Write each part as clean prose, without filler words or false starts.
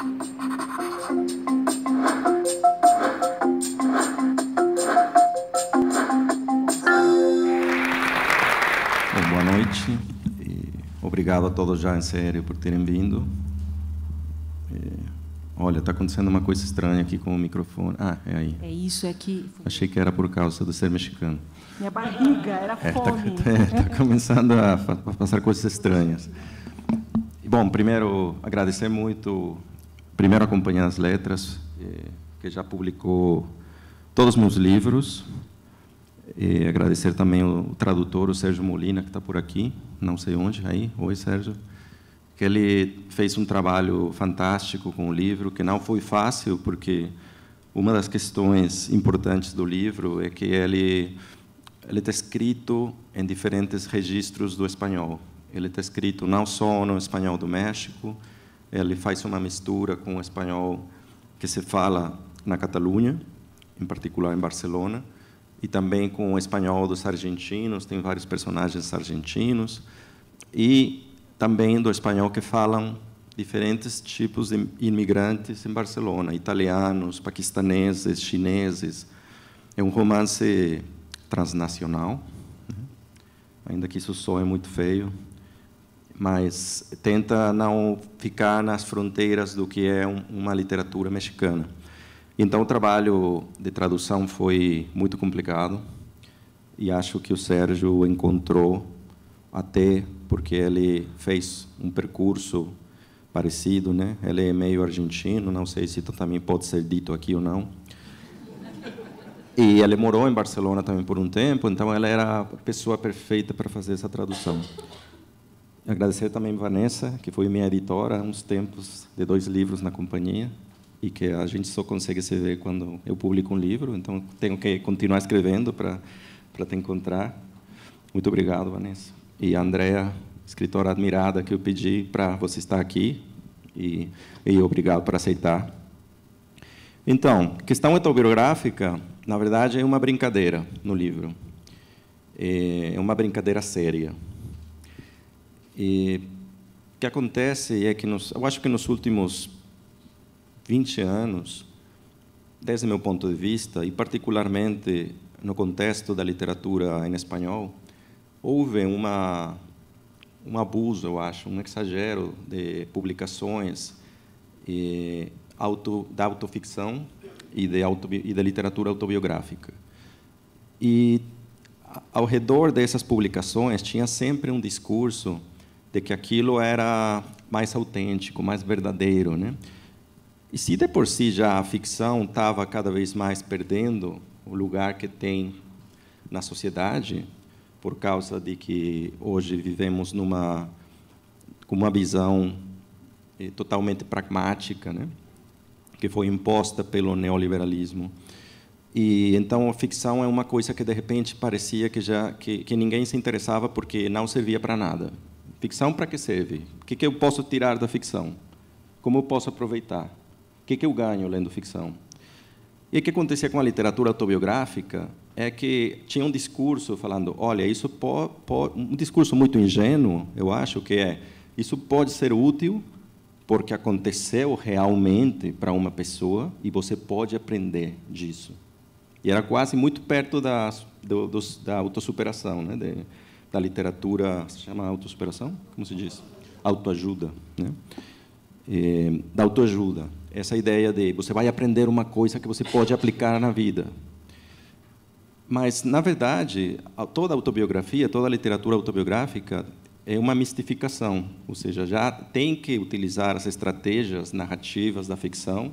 Boa noite. Obrigado a todos já, em sério, por terem vindo. Olha, está acontecendo uma coisa estranha aqui com o microfone. Ah, é aí. É isso, é que... Achei que era por causa do ser mexicano. Minha barriga, era fome. Está começando a passar coisas estranhas. Bom, primeiro, agradecer muito, primeiro a Companhia das Letras, que já publicou todos os meus livros. E agradecer também o tradutor, o Sérgio Molina, que está por aqui, não sei onde, aí. Oi, Sérgio. Que ele fez um trabalho fantástico com o livro, que não foi fácil, porque uma das questões importantes do livro é que ele está escrito em diferentes registros do espanhol. Ele está escrito não só no espanhol do México, ele faz uma mistura com o espanhol que se fala na Catalunha, em particular em Barcelona, e também com o espanhol dos argentinos, tem vários personagens argentinos, e também do espanhol que falam diferentes tipos de imigrantes em Barcelona, italianos, paquistaneses, chineses. É um romance transnacional, né? Ainda que isso soe muito feio, mas tenta não ficar nas fronteiras do que é uma literatura mexicana. Então, o trabalho de tradução foi muito complicado, e acho que o Sérgio encontrou, até porque ele fez um percurso parecido, né? Ele é meio argentino, não sei se também pode ser dito aqui ou não. E ele morou em Barcelona também por um tempo, então ela era a pessoa perfeita para fazer essa tradução. Agradecer também a Vanessa, que foi minha editora há uns tempos, de 2 livros na companhia, e que a gente só consegue se ver quando eu publico um livro, então tenho que continuar escrevendo para te encontrar. Muito obrigado, Vanessa. E a Andrea, escritora admirada, que eu pedi para você estar aqui, e obrigado por aceitar. Então, questão autobiográfica, na verdade, é uma brincadeira no livro. É uma brincadeira séria. E o que acontece é que, eu acho que nos últimos 20 anos, desde meu ponto de vista, e particularmente no contexto da literatura em espanhol, houve um abuso, eu acho, um exagero de publicações da autoficção e da literatura autobiográfica. E, ao redor dessas publicações, tinha sempre um discurso de que aquilo era mais autêntico, mais verdadeiro, né? E se, de por si, já a ficção estava cada vez mais perdendo o lugar que tem na sociedade, por causa de que hoje vivemos com uma visão totalmente pragmática, né? Que foi imposta pelo neoliberalismo. E então a ficção é uma coisa que de repente parecia que ninguém se interessava porque não servia para nada. Ficção para que serve? O que eu posso tirar da ficção? Como eu posso aproveitar? O que eu ganho lendo ficção? E o que acontecia com a literatura autobiográfica é que tinha um discurso falando, olha, isso um discurso muito ingênuo, eu acho que isso pode ser útil porque aconteceu realmente para uma pessoa e você pode aprender disso. E era quase muito perto da autossuperação, né? Da literatura, se chama autossuperação? Como se diz? Autoajuda, né? Da autoajuda. Essa ideia de você vai aprender uma coisa que você pode aplicar na vida. Mas, na verdade, toda autobiografia, toda literatura autobiográfica é uma mistificação, ou seja, já tem que utilizar as estratégias narrativas da ficção,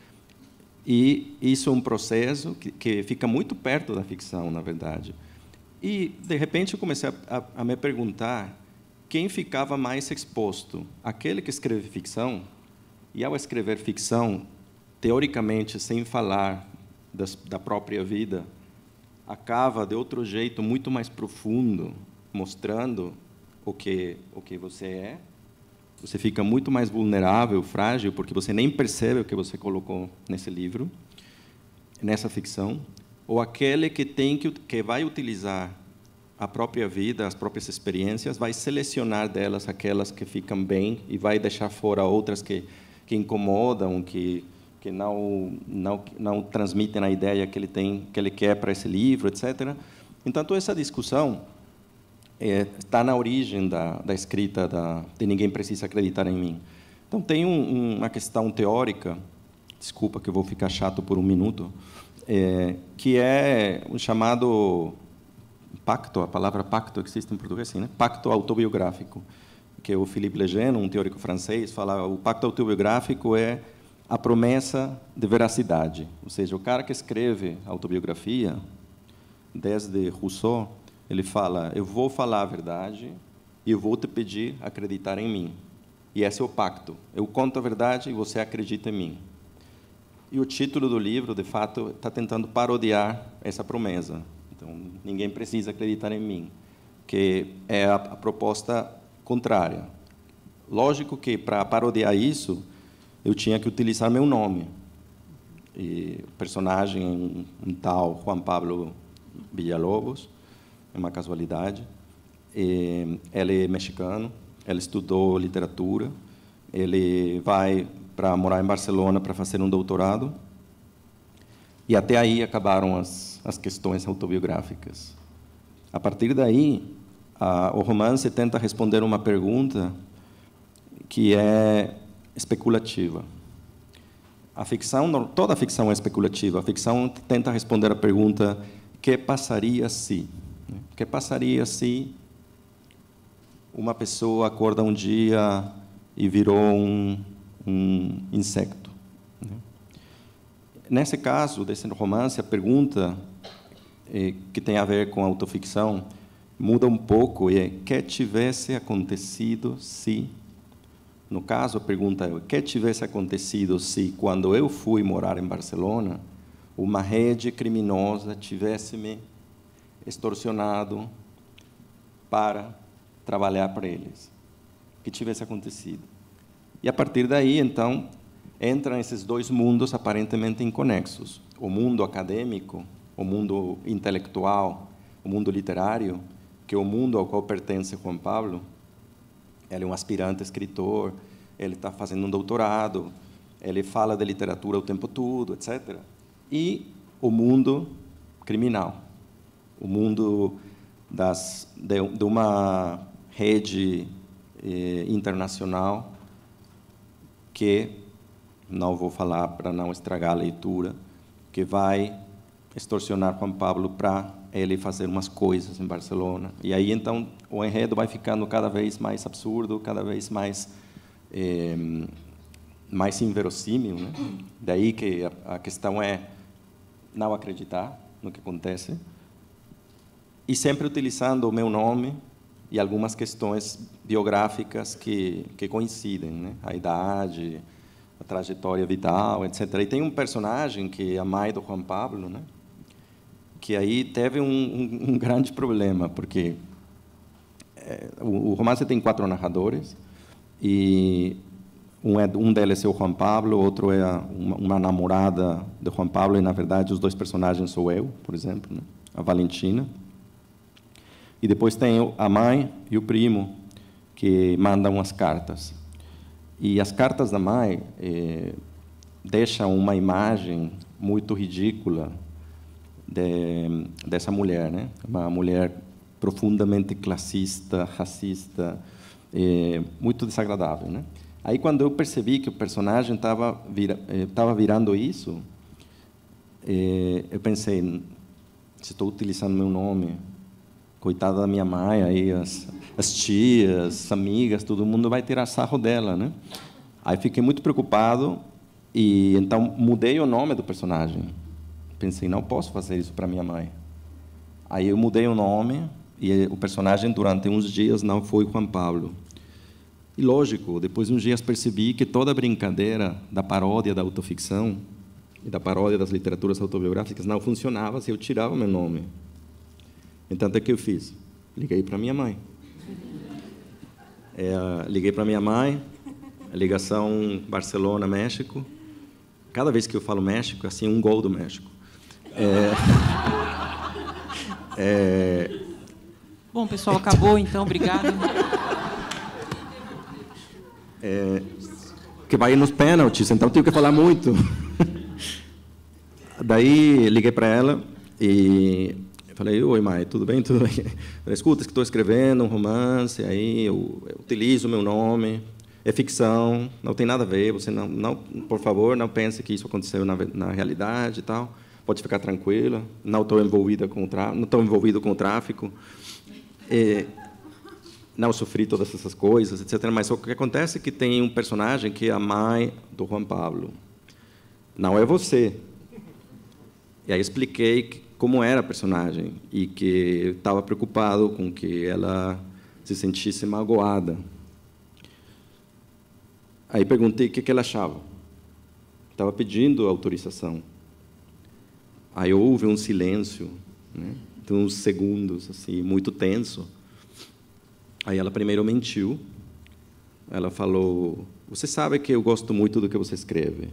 e isso é um processo que fica muito perto da ficção, na verdade. E, de repente, eu comecei a me perguntar quem ficava mais exposto, aquele que escreve ficção, e, ao escrever ficção, teoricamente, sem falar da própria vida, acaba, de outro jeito, muito mais profundo, mostrando o que você é. Você fica muito mais vulnerável, frágil, porque você nem percebe o que você colocou nesse livro, nessa ficção. Ou aquele que vai utilizar a própria vida, as próprias experiências, vai selecionar delas aquelas que ficam bem e vai deixar fora outras que que incomodam, que não transmitem a ideia que ele quer para esse livro, etc. Então, toda essa discussão está na origem da escrita de Ninguém Precisa Acreditar em Mim. Então, tem uma questão teórica, desculpa que eu vou ficar chato por um minuto, que é o chamado pacto, a palavra pacto existe em português, assim, né? Pacto autobiográfico, que o Philippe Lejeune, um teórico francês, fala o pacto autobiográfico é a promessa de veracidade. Ou seja, o cara que escreve autobiografia, desde Rousseau, ele fala, eu vou falar a verdade e eu vou te pedir acreditar em mim. E esse é o pacto. Eu conto a verdade e você acredita em mim. E o título do livro, de fato, está tentando parodiar essa promessa. Então, ninguém precisa acreditar em mim, que é a proposta contrária. Lógico que, para parodiar isso, eu tinha que utilizar meu nome. E o personagem, um tal Juan Pablo Villalobos, é uma casualidade. Ele é mexicano, ele estudou literatura, ele vai para morar em Barcelona para fazer um doutorado, e até aí acabaram as questões autobiográficas. A partir daí, o romance tenta responder uma pergunta que é especulativa. A ficção, toda a ficção é especulativa. A ficção tenta responder a pergunta: que passaria se? O que passaria se uma pessoa acorda um dia e virou um insecto? Nesse caso, desse romance, a pergunta que tem a ver com a autoficção muda um pouco, e é: que tivesse acontecido se... No caso, a pergunta é: o que tivesse acontecido se, quando eu fui morar em Barcelona, uma rede criminosa tivesse me extorsionado para trabalhar para eles? O que tivesse acontecido? E, a partir daí, então, entram esses dois mundos aparentemente inconexos. O mundo acadêmico, o mundo intelectual, o mundo literário, que é o mundo ao qual pertence Juan Pablo. Ele é um aspirante escritor, ele está fazendo um doutorado, ele fala de literatura o tempo todo, etc. E o mundo criminal, o mundo de uma rede internacional que, não vou falar para não estragar a leitura, que vai extorsionar Juan Pablo para ele fazer umas coisas em Barcelona. E aí, então, o enredo vai ficando cada vez mais absurdo, cada vez mais inverossímil, né? Daí que a questão é não acreditar no que acontece, e sempre utilizando o meu nome e algumas questões biográficas que coincidem, né? A idade, a trajetória vital, etc. E tem um personagem que é a mãe do Juan Pablo, né? Que aí teve um grande problema, porque o romance tem 4 narradores, e um deles é o Juan Pablo, outro é uma namorada de Juan Pablo, e, na verdade, os 2 personagens sou eu, por exemplo, né? A Valentina. E depois tem a mãe e o primo, que mandam as cartas. E as cartas da mãe deixam uma imagem muito ridícula dessa mulher, né? Uma mulher profundamente classista, racista, muito desagradável, né? Aí, quando eu percebi que o personagem estava virando isso, eu pensei: se estou utilizando meu nome, coitada da minha mãe, aí as tias, as amigas, todo mundo vai tirar sarro dela, né? Aí fiquei muito preocupado e então mudei o nome do personagem. Pensei: não posso fazer isso para minha mãe. Aí eu mudei o nome e o personagem, durante uns dias, não foi Juan Pablo. E, lógico, depois de uns dias percebi que toda a brincadeira da paródia da autoficção e da paródia das literaturas autobiográficas não funcionava se eu tirava meu nome. Então, o que eu fiz? Liguei para minha mãe. Liguei para minha mãe, a ligação Barcelona-México. Cada vez que eu falo México, assim, um gol do México. Bom, pessoal, acabou, então. Obrigado. que vai nos pênaltis, então tenho que falar muito. Daí liguei para ela e falei: oi, Mai, tudo bem? Tudo bem? Falei: escuta, estou escrevendo um romance, aí eu utilizo o meu nome, é ficção, não tem nada a ver, você não, por favor, não pense que isso aconteceu na realidade e tal. Pode ficar tranquila, não estou envolvido com o tráfico, não sofri todas essas coisas, etc. Mas o que acontece é que tem um personagem que é a mãe do Juan Pablo. Não é você. E aí expliquei como era a personagem e que estava preocupado com que ela se sentisse magoada. Aí perguntei o que ela achava. Estava pedindo autorização. Aí houve um silêncio, né, de uns segundos, assim, muito tenso. Aí ela primeiro mentiu. Ela falou: você sabe que eu gosto muito do que você escreve.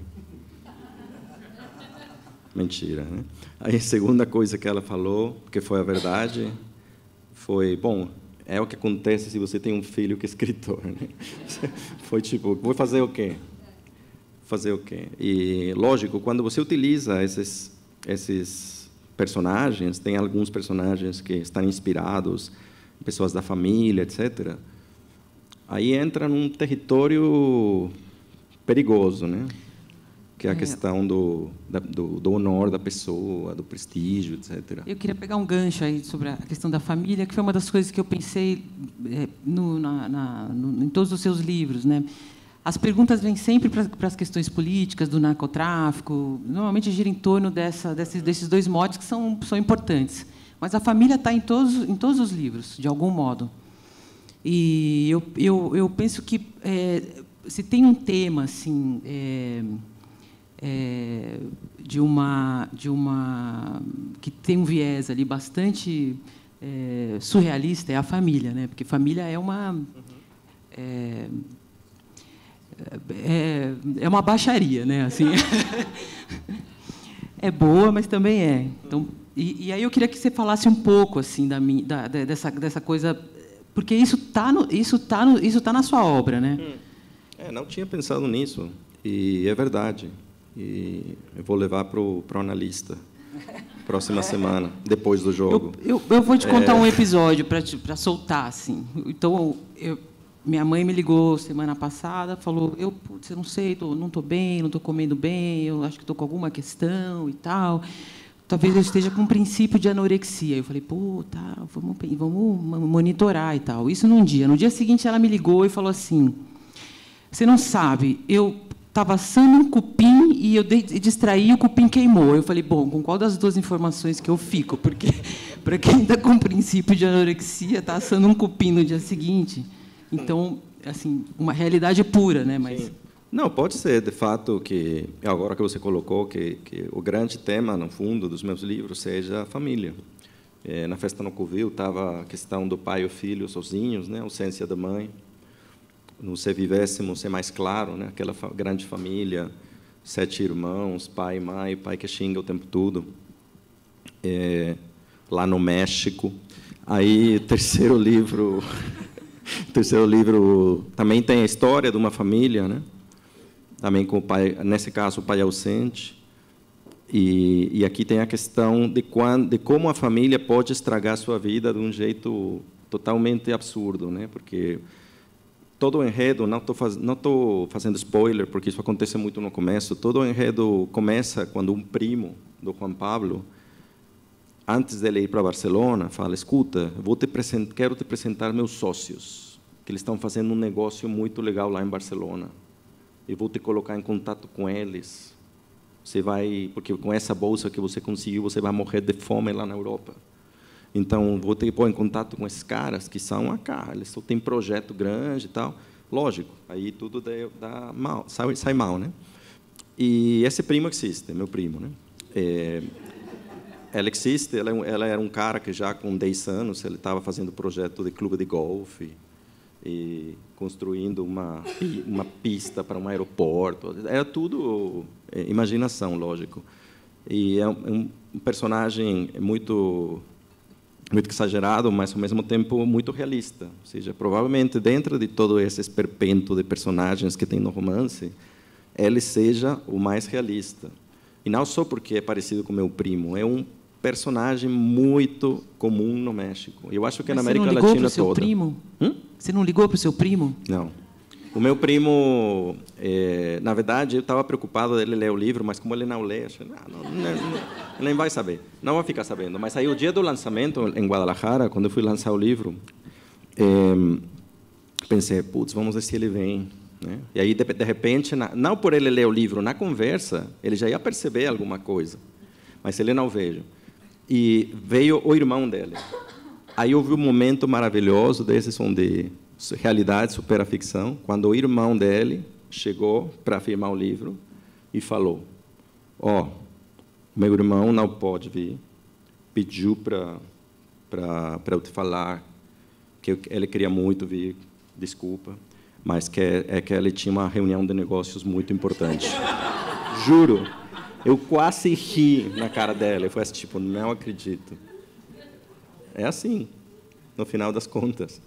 Mentira, né? Aí a segunda coisa que ela falou, que foi a verdade, foi: bom, é o que acontece se você tem um filho que é escritor, né? Foi tipo: vou fazer o quê? Fazer o quê? E, lógico, quando você utiliza esses personagens, tem alguns personagens que estão inspirados em pessoas da família, etc. Aí entra num território perigoso, né? Que é a questão do honor da pessoa, do prestígio, etc. Eu queria pegar um gancho aí sobre a questão da família, que foi uma das coisas que eu pensei em todos os seus livros, né? As perguntas vêm sempre para as questões políticas, do narcotráfico. Normalmente gira em torno desses dois motes que são importantes. Mas a família está em todos os livros, de algum modo. E eu penso que se tem um tema assim de uma que tem um viés ali bastante surrealista, é a família, né? Porque família é uma é uma baixaria, né? Assim, é boa, mas também é. Então, e aí eu queria que você falasse um pouco assim dessa coisa, porque isso tá na sua obra, né? Não tinha pensado nisso, e é verdade. E eu vou levar para o analista próxima semana, depois do jogo. Eu vou te contar um episódio para soltar, assim. Então, minha mãe me ligou semana passada, falou: eu não sei, não estou bem, não estou comendo bem, eu acho que estou com alguma questão e tal. Talvez eu esteja com um princípio de anorexia. Eu falei: tá, vamos monitorar e tal. Isso num dia. No dia seguinte, ela me ligou e falou assim: você não sabe, eu estava assando um cupim e eu distraí, o cupim queimou. Eu falei: bom, com qual das duas informações que eu fico? Porque para quem está com princípio de anorexia, está assando um cupim no dia seguinte. Então, assim, uma realidade pura, né? Mas sim. Não, pode ser, de fato, que agora que você colocou que o grande tema, no fundo, dos meus livros seja a família. Na Festa no Covil estava a questão do pai e o filho sozinhos, né? A ausência da mãe. No Se Vivêssemos é mais claro, né? Aquela grande família, 7 irmãos, pai e mãe, pai que xinga o tempo todo. Lá no México. Aí, terceiro livro também tem a história de uma família, né? Também com o pai, nesse caso, o pai ausente. E aqui tem a questão de como a família pode estragar a sua vida de um jeito totalmente absurdo, né? Porque todo o enredo, não estou fazendo spoiler, porque isso acontece muito no começo, todo o enredo começa quando um primo do Juan Pablo, antes dele ir para Barcelona, fala: escuta, quero te apresentar meus sócios, que eles estão fazendo um negócio muito legal lá em Barcelona. Eu vou te colocar em contato com eles. Você vai, porque com essa bolsa que você conseguiu, você vai morrer de fome lá na Europa. Então, vou te pôr em contato com esses caras que são eles só têm projeto grande e tal. Lógico, aí tudo dá mal, sai mal, né? E esse primo existe, meu primo, né? Ela existe, ela era um cara que já com 10 anos ele estava fazendo projeto de clube de golfe e construindo uma pista para um aeroporto. Era tudo imaginação, lógico. E é um personagem muito muito exagerado, mas ao mesmo tempo muito realista. Ou seja, provavelmente dentro de todo esse esperpento de personagens que tem no romance, ele seja o mais realista. E não só porque é parecido com meu primo, é um personagem muito comum no México. Eu acho que na América Latina toda. Você não ligou para o seu primo? Você não ligou para o seu primo? Não. O meu primo, na verdade, eu estava preocupado dele ler o livro, mas como ele não lê, achei, nem vai saber, não vai ficar sabendo. Mas aí, o dia do lançamento, em Guadalajara, quando eu fui lançar o livro, pensei, putz, vamos ver se ele vem. Né? E aí, de repente, não por ele ler o livro, na conversa, ele já ia perceber alguma coisa, mas ele não veio. E veio o irmão dele. Aí houve um momento maravilhoso desses onde realidade supera a ficção, quando o irmão dele chegou para firmar o livro e falou: meu irmão não pode vir, pediu para eu te falar que ele queria muito vir, desculpa, mas que ele tinha uma reunião de negócios muito importante. Juro, eu quase ri na cara dela, foi assim, tipo, não acredito. É assim, no final das contas.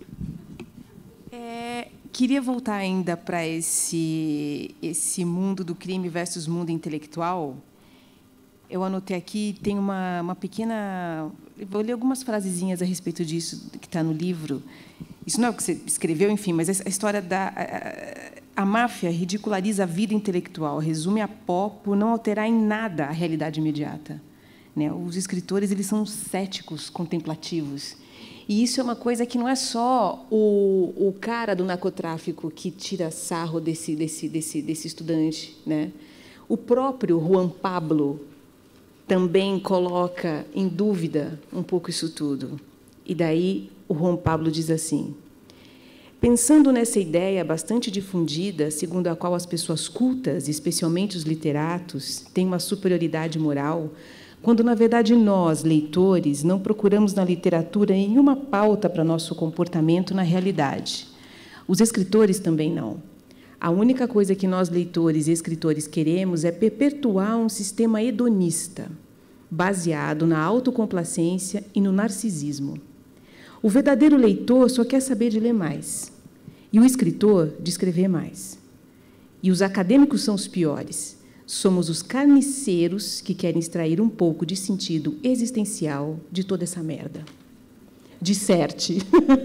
Queria voltar ainda para esse mundo do crime versus mundo intelectual. Eu anotei aqui, tem uma pequena... Vou ler algumas frasezinhas a respeito disso, que está no livro. Isso não é o que você escreveu, enfim, mas a história da... A máfia ridiculariza a vida intelectual, resume a pó por não alterar em nada a realidade imediata. Né? Os escritores, eles são céticos, contemplativos. E isso é uma coisa que não é só o cara do narcotráfico que tira sarro desse estudante, né? O próprio Juan Pablo também coloca em dúvida um pouco isso tudo. E daí o Juan Pablo diz assim: pensando nessa ideia bastante difundida, segundo a qual as pessoas cultas, especialmente os literatos, têm uma superioridade moral, quando, na verdade, nós, leitores, não procuramos na literatura nenhuma pauta para nosso comportamento na realidade. Os escritores também não. A única coisa que nós, leitores e escritores, queremos é perpetuar um sistema hedonista, baseado na autocomplacência e no narcisismo. O verdadeiro leitor só quer saber de ler mais, e o escritor de escrever mais. E os acadêmicos são os piores. Somos os carniceiros que querem extrair um pouco de sentido existencial de toda essa merda. Disserte.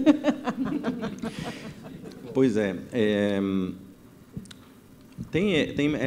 Pois é. Tem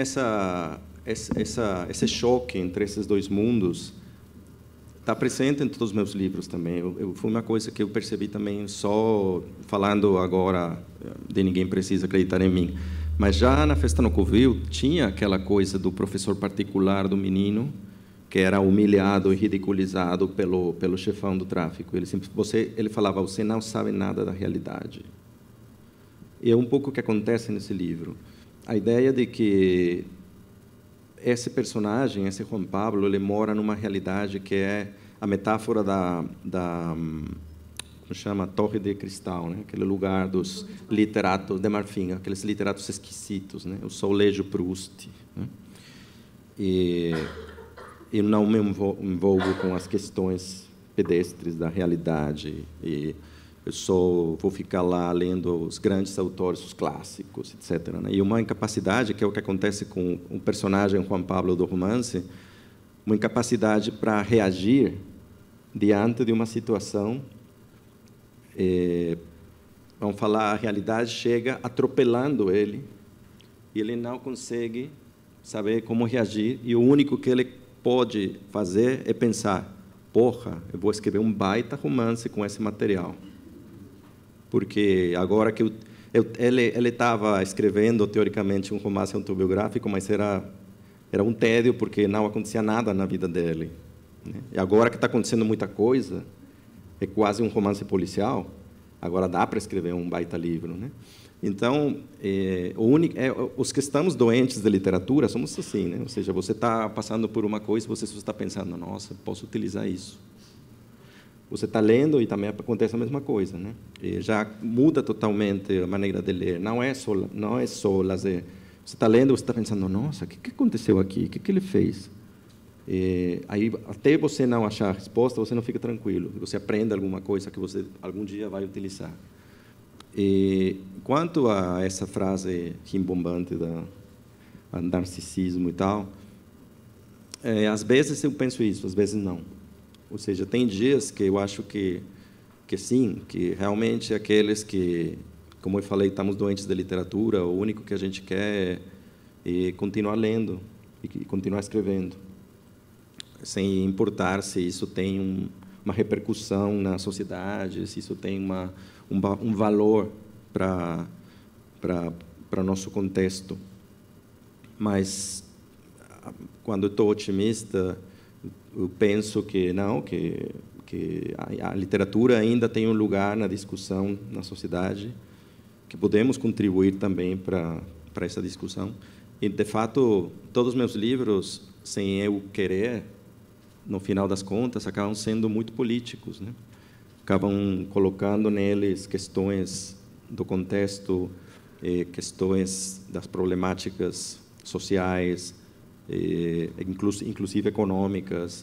esse choque entre esses dois mundos. Está presente em todos os meus livros também. Foi uma coisa que eu percebi também só falando agora de Ninguém Precisa Acreditar em Mim. Mas já na Festa no Covil tinha aquela coisa do professor particular do menino que era humilhado e ridiculizado pelo chefão do tráfico. Ele falava: você não sabe nada da realidade. E é um pouco o que acontece nesse livro. A ideia de que esse personagem, esse Juan Pablo, ele mora numa realidade que é a metáfora da como chama, Torre de Cristal, né? Aquele lugar dos literatos de marfim, aqueles literatos esquisitos, né? O Solejo Proust. Né? E eu não me envolvo com as questões pedestres da realidade. E eu só vou ficar lá lendo os grandes autores, os clássicos, etc. Né? E uma incapacidade, que é o que acontece com o personagem Juan Pablo do romance, uma incapacidade para reagir diante de uma situação. Vamos falar, a realidade chega atropelando ele e ele não consegue saber como reagir, e o único que ele pode fazer é pensar: porra, eu vou escrever um baita romance com esse material. Porque agora que ele estava escrevendo, teoricamente, um romance autobiográfico, mas era um tédio, porque não acontecia nada na vida dele. Né? E agora que está acontecendo muita coisa, é quase um romance policial, agora dá para escrever um baita livro. Né? Então, os que estamos doentes de literatura somos assim, né? Ou seja, você está passando por uma coisa e você só está pensando: nossa, posso utilizar isso. Você está lendo e também acontece a mesma coisa, né? E já muda totalmente a maneira de ler. Não é só lazer. Você está lendo, você está pensando: nossa, o que aconteceu aqui? O que ele fez? Aí, até você não achar a resposta, você não fica tranquilo. Você aprende alguma coisa que você algum dia vai utilizar. Quanto a essa frase rimbombante do narcisismo e tal, às vezes eu penso isso, às vezes não. Ou seja, tem dias que eu acho que sim, que realmente aqueles que, como eu falei, estamos doentes de literatura, o único que a gente quer é continuar lendo e continuar escrevendo, sem importar se isso tem uma repercussão na sociedade, se isso tem um valor para nosso contexto. Mas, quando eu estou otimista, eu penso que não, que a literatura ainda tem um lugar na discussão na sociedade, que podemos contribuir também para essa discussão. E, de fato, todos os meus livros, sem eu querer, no final das contas, acabam sendo muito políticos, né? Acabam colocando neles questões do contexto, questões das problemáticas sociais, inclusive econômicas,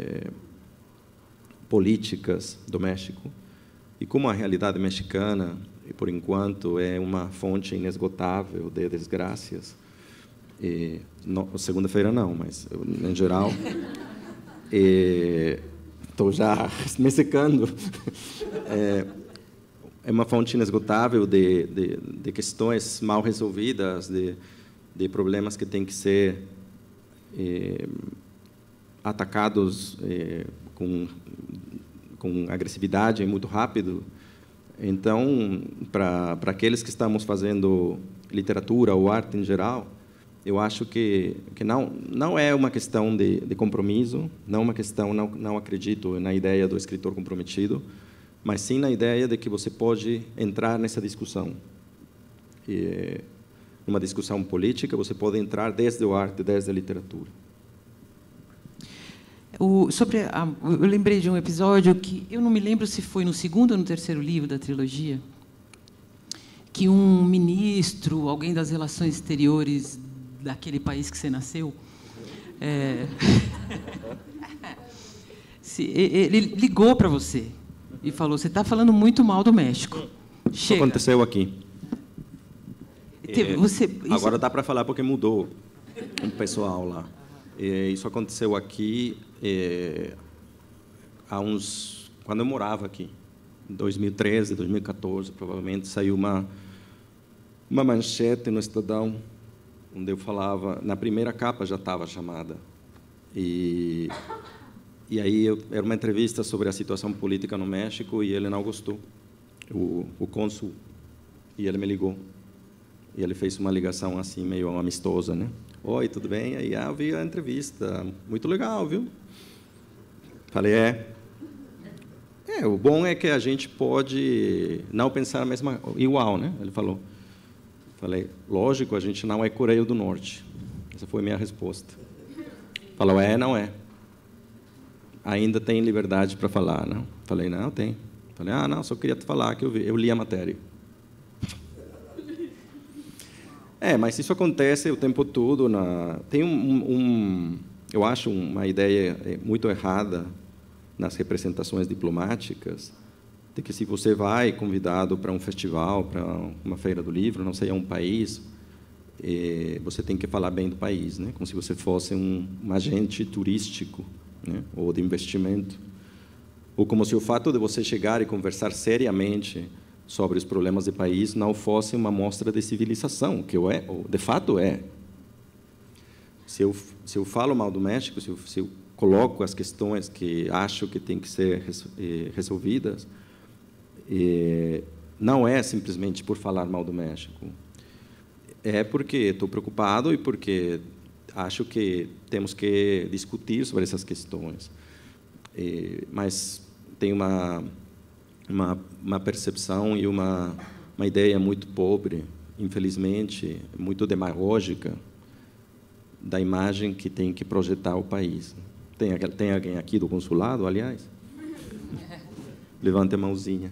políticas do México. E como a realidade mexicana, por enquanto, é uma fonte inesgotável de desgraças, segunda-feira não, mas em geral, estou já me secando. É uma fonte inesgotável de questões mal resolvidas, de problemas que têm que ser atacados com agressividade muito rápido. Então, para aqueles que estamos fazendo literatura ou arte em geral, eu acho que não é uma questão de compromisso, não acredito na ideia do escritor comprometido, mas sim na ideia de que você pode entrar nessa discussão. Numa discussão política, você pode entrar desde a arte, desde a literatura. Eu lembrei de um episódio que eu não me lembro se foi no segundo ou no terceiro livro da trilogia, que um ministro, alguém das relações exteriores daquele país que você nasceu, ele ligou para você e falou: você está falando muito mal do México. Chega. Isso aconteceu aqui. Isso... Agora dá para falar porque mudou o pessoal lá. Isso aconteceu aqui quando eu morava aqui, em 2013, 2014, provavelmente saiu uma manchete no Estadão, onde eu falava, na primeira capa já estava chamada, e aí era uma entrevista sobre a situação política no México, e ele não gostou, o cônsul, e ele me ligou, e ele fez uma ligação assim meio amistosa, né? Oi, tudo bem? Aí eu vi a entrevista, muito legal, viu? Falei, o bom é que a gente pode não pensar a mesma, igual, né? Ele falou. Falei, lógico, a gente não é Coreia do Norte. Essa foi a minha resposta. Falou, não é. Ainda tem liberdade para falar, não? Falei, não, tem. Falei, não, só queria te falar que eu li a matéria. Mas isso acontece o tempo todo. Tem eu acho uma ideia muito errada nas representações diplomáticas, de que se você vai convidado para um festival, para uma feira do livro, não sei, a um país, você tem que falar bem do país, né? Como se você fosse um agente turístico, né? Ou de investimento. Ou como se o fato de você chegar e conversar seriamente sobre os problemas do país não fosse uma mostra de civilização, que de fato é. Se eu falo mal do México, se eu coloco as questões que acho que têm que ser resolvidas, não é simplesmente por falar mal do México. É porque estou preocupado e porque acho que temos que discutir sobre essas questões. Mas tem uma percepção e uma ideia muito pobre, infelizmente, muito demagógica, da imagem que tem que projetar o país. Tem alguém aqui do consulado, aliás? Levante a mãozinha.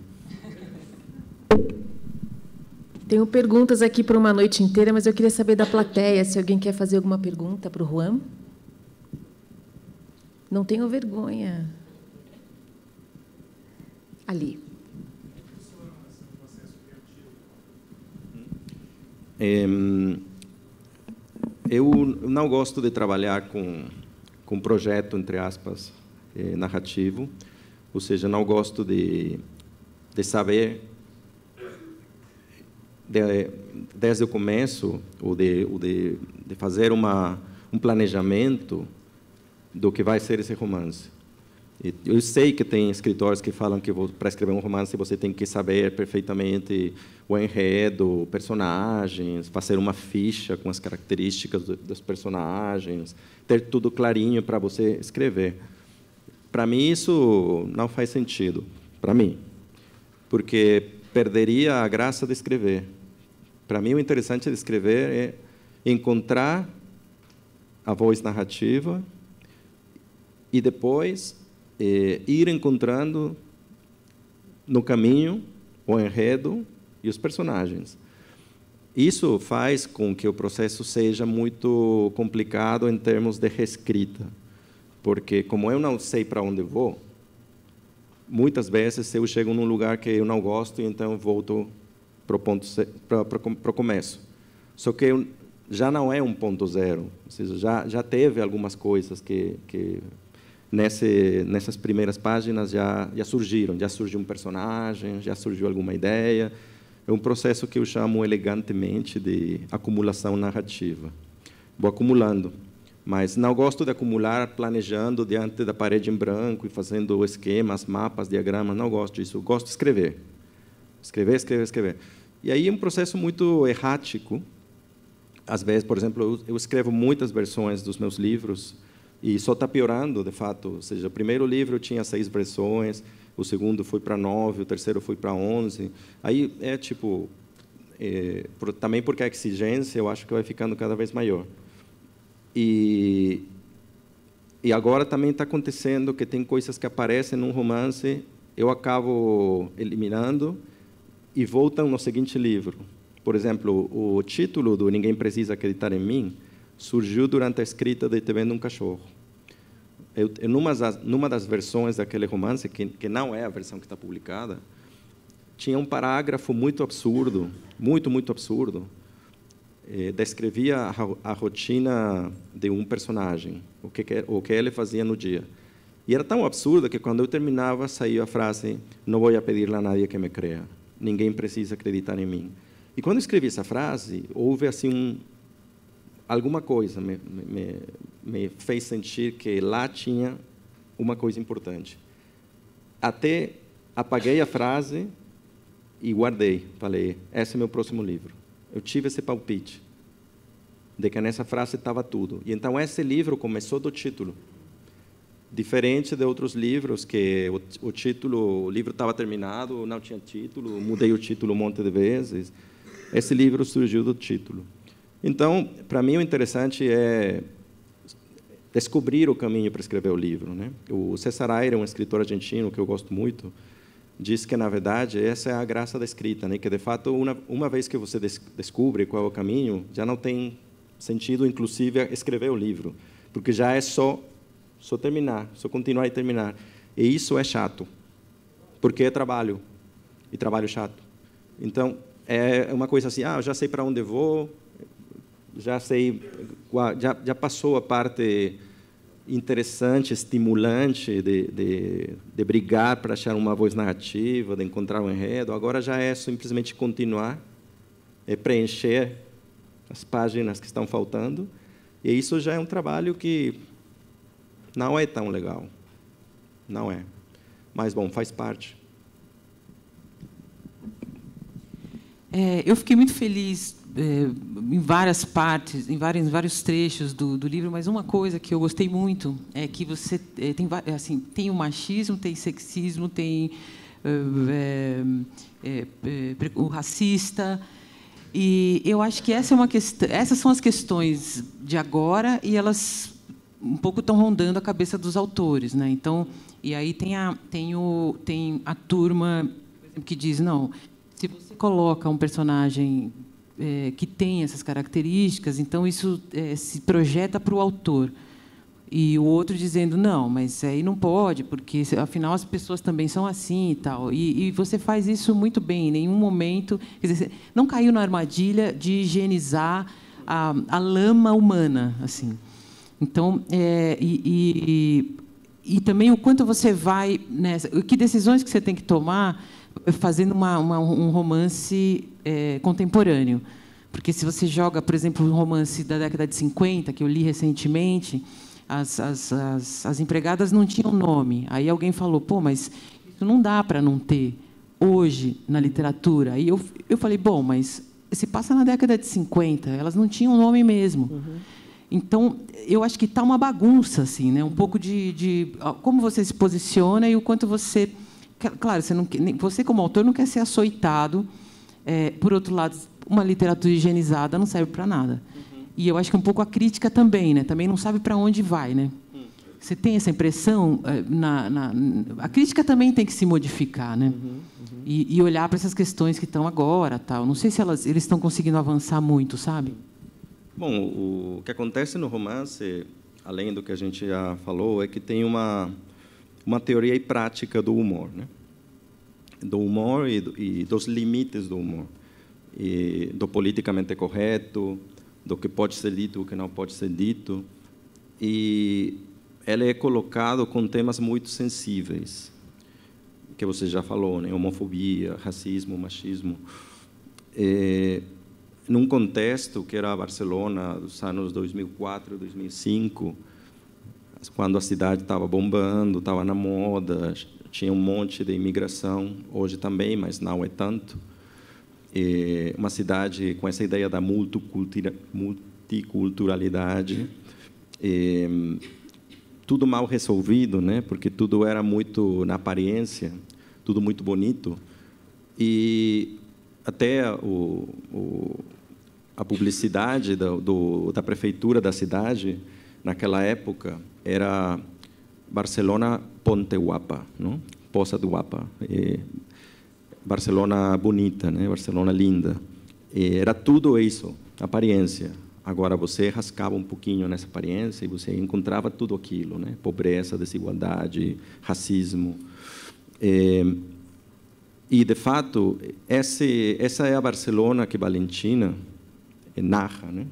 Tenho perguntas aqui para uma noite inteira, mas eu queria saber da plateia, se alguém quer fazer alguma pergunta para o Juan. Não tenham vergonha. Ali. Eu não gosto de trabalhar com projeto, entre aspas, narrativo, ou seja, não gosto de saber, desde o começo, ou de fazer um planejamento do que vai ser esse romance. Eu sei que tem escritores que falam que para escrever um romance você tem que saber perfeitamente o enredo, personagens, fazer uma ficha com as características dos personagens, ter tudo clarinho para você escrever. Para mim, isso não faz sentido, para mim, porque perderia a graça de escrever. Para mim, o interessante de escrever é encontrar a voz narrativa e depois ir encontrando no caminho o enredo e os personagens. Isso faz com que o processo seja muito complicado em termos de reescrita, porque, como eu não sei para onde vou, muitas vezes eu chego num lugar que eu não gosto e então volto para o começo. Só que já não é um ponto zero, ou seja, já teve algumas coisas que nessas primeiras páginas já surgiram, já surgiu um personagem, já surgiu alguma ideia. É um processo que eu chamo elegantemente de acumulação narrativa. Vou acumulando, mas não gosto de acumular planejando diante da parede em branco e fazendo esquemas, mapas, diagramas, não gosto disso. Eu gosto de escrever. Escrever. E aí é um processo muito errático. Às vezes, por exemplo, eu escrevo muitas versões dos meus livros, e só está piorando, de fato. Ou seja, o primeiro livro tinha 6 versões, o segundo foi para 9, o terceiro foi para 11. Aí é tipo, também porque a exigência, eu acho que vai ficando cada vez maior. E agora também está acontecendo que tem coisas que aparecem num romance, eu acabo eliminando e voltam no seguinte livro. Por exemplo, o título do Ninguém Precisa Acreditar em Mim surgiu durante a escrita de Te Vendo um Cachorro. Numa das versões daquele romance, que não é a versão que está publicada, tinha um parágrafo muito absurdo, muito absurdo, descrevia a rotina de um personagem, o que ele fazia no dia. E era tão absurdo que, quando eu terminava, saía a frase: "Não vou pedir a nadie que me crea. Ninguém precisa acreditar em mim." E, quando eu escrevi essa frase, houve assim alguma coisa me fez sentir que lá tinha uma coisa importante. Até apaguei a frase e guardei. Falei: esse é meu próximo livro. Eu tive esse palpite de que nessa frase estava tudo. E então esse livro começou do título. Diferente de outros livros que o livro estava terminado, não tinha título, mudei o título um monte de vezes. Esse livro surgiu do título. Então, para mim, o interessante é descobrir o caminho para escrever o livro, né? O César Aire, um escritor argentino que eu gosto muito, diz que, na verdade, essa é a graça da escrita, né? Que, de fato, uma vez que você descobre qual é o caminho, já não tem sentido, inclusive, escrever o livro, porque já é só terminar, só continuar e terminar. E isso é chato, porque é trabalho, e trabalho chato. Então, é uma coisa assim: eu já sei para onde vou, já sei, já passou a parte interessante, estimulante de brigar para achar uma voz narrativa, de encontrar um enredo. Agora já é simplesmente continuar, preencher as páginas que estão faltando, e isso já é um trabalho que não é tão legal, não é, mas, bom, faz parte. Eu fiquei muito feliz em várias partes, em vários trechos do livro, mas uma coisa que eu gostei muito é que você tem o machismo, tem sexismo, tem o racista, e eu acho que essas são as questões de agora, e elas um pouco estão rondando a cabeça dos autores, né? Então, e aí tem a turma que diz: não, se você coloca um personagem que tem essas características, então isso se projeta para o autor. E o outro dizendo, não, mas aí não pode, porque, afinal, as pessoas também são assim e tal. E você faz isso muito bem, em nenhum momento... Quer dizer, não caiu na armadilha de higienizar a lama humana. Assim. Então, e também o quanto você vai... que decisões que você tem que tomar fazendo um romance contemporâneo. Porque, se você joga, por exemplo, um romance da década de 50, que eu li recentemente... As empregadas não tinham nome. Aí alguém falou, pô, mas isso não dá para não ter hoje na literatura. Aí eu falei, bom, mas se passa na década de 50, elas não tinham nome mesmo. Uhum. Então, eu acho que está uma bagunça, assim, né? Um pouco de como você se posiciona e o quanto você... Claro, você como autor não quer ser açoitado. Por outro lado, uma literatura higienizada não serve para nada. E eu acho que um pouco a crítica também, né? Também não sabe para onde vai, né? Você tem essa impressão? A crítica também tem que se modificar, né? E olhar para essas questões que estão agora, tal. Não sei se eles estão conseguindo avançar muito, sabe? Bom, o que acontece no romance, além do que a gente já falou, é que tem uma teoria e prática do humor, né? Do humor e dos limites do humor, e do politicamente correto, do que pode ser dito, o que não pode ser dito, e ela é colocado com temas muito sensíveis, que você já falou, né? Homofobia, racismo, machismo, num contexto que era a Barcelona dos anos 2004, 2005, quando a cidade estava bombando, estava na moda, tinha um monte de imigração, hoje também, mas não é tanto. Uma cidade com essa ideia da multiculturalidade, tudo mal resolvido, né? Porque tudo era muito na aparência, tudo muito bonito, e até a publicidade da prefeitura da cidade naquela época era Barcelona Ponte Guapa, não? Poça do Guapa. Barcelona bonita, né? Barcelona linda. Era tudo isso, aparência. Agora, você rascava um pouquinho nessa aparência e você encontrava tudo aquilo, né? Pobreza, desigualdade, racismo. E, de fato, essa é a Barcelona que Valentina narra, né?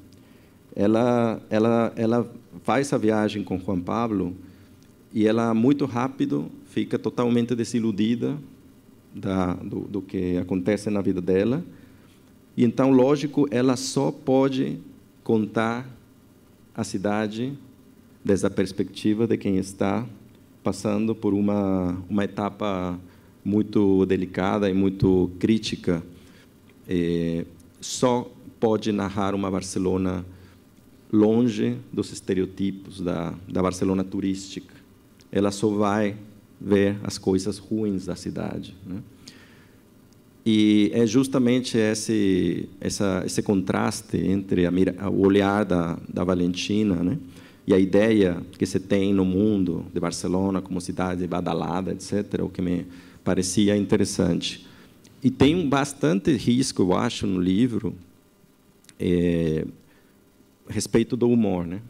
Ela faz essa viagem com Juan Pablo e ela, muito rápido, fica totalmente desiludida do que acontece na vida dela. E então, lógico, ela só pode contar a cidade desde a perspectiva de quem está passando por uma etapa muito delicada e muito crítica. Só pode narrar uma Barcelona longe dos estereotipos da Barcelona turística. Ela só vai ver as coisas ruins da cidade, né? E é justamente esse contraste entre o olhar da Valentina, né, e a ideia que se tem no mundo de Barcelona como cidade badalada, etc., o que me parecia interessante. E tem bastante risco, eu acho, no livro, a respeito do humor, né?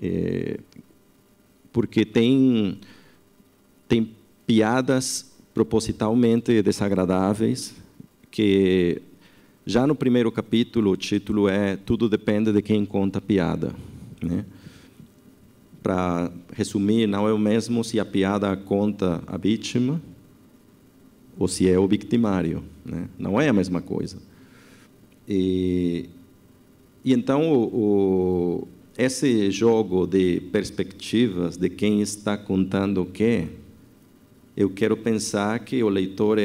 Porque tem piadas propositalmente desagradáveis, que já no primeiro capítulo o título é Tudo depende de quem conta a piada, né? Para resumir, não é o mesmo se a piada conta a vítima ou se é o victimário, né? Não é a mesma coisa. E então esse jogo de perspectivas de quem está contando o quê, eu quero pensar que o leitor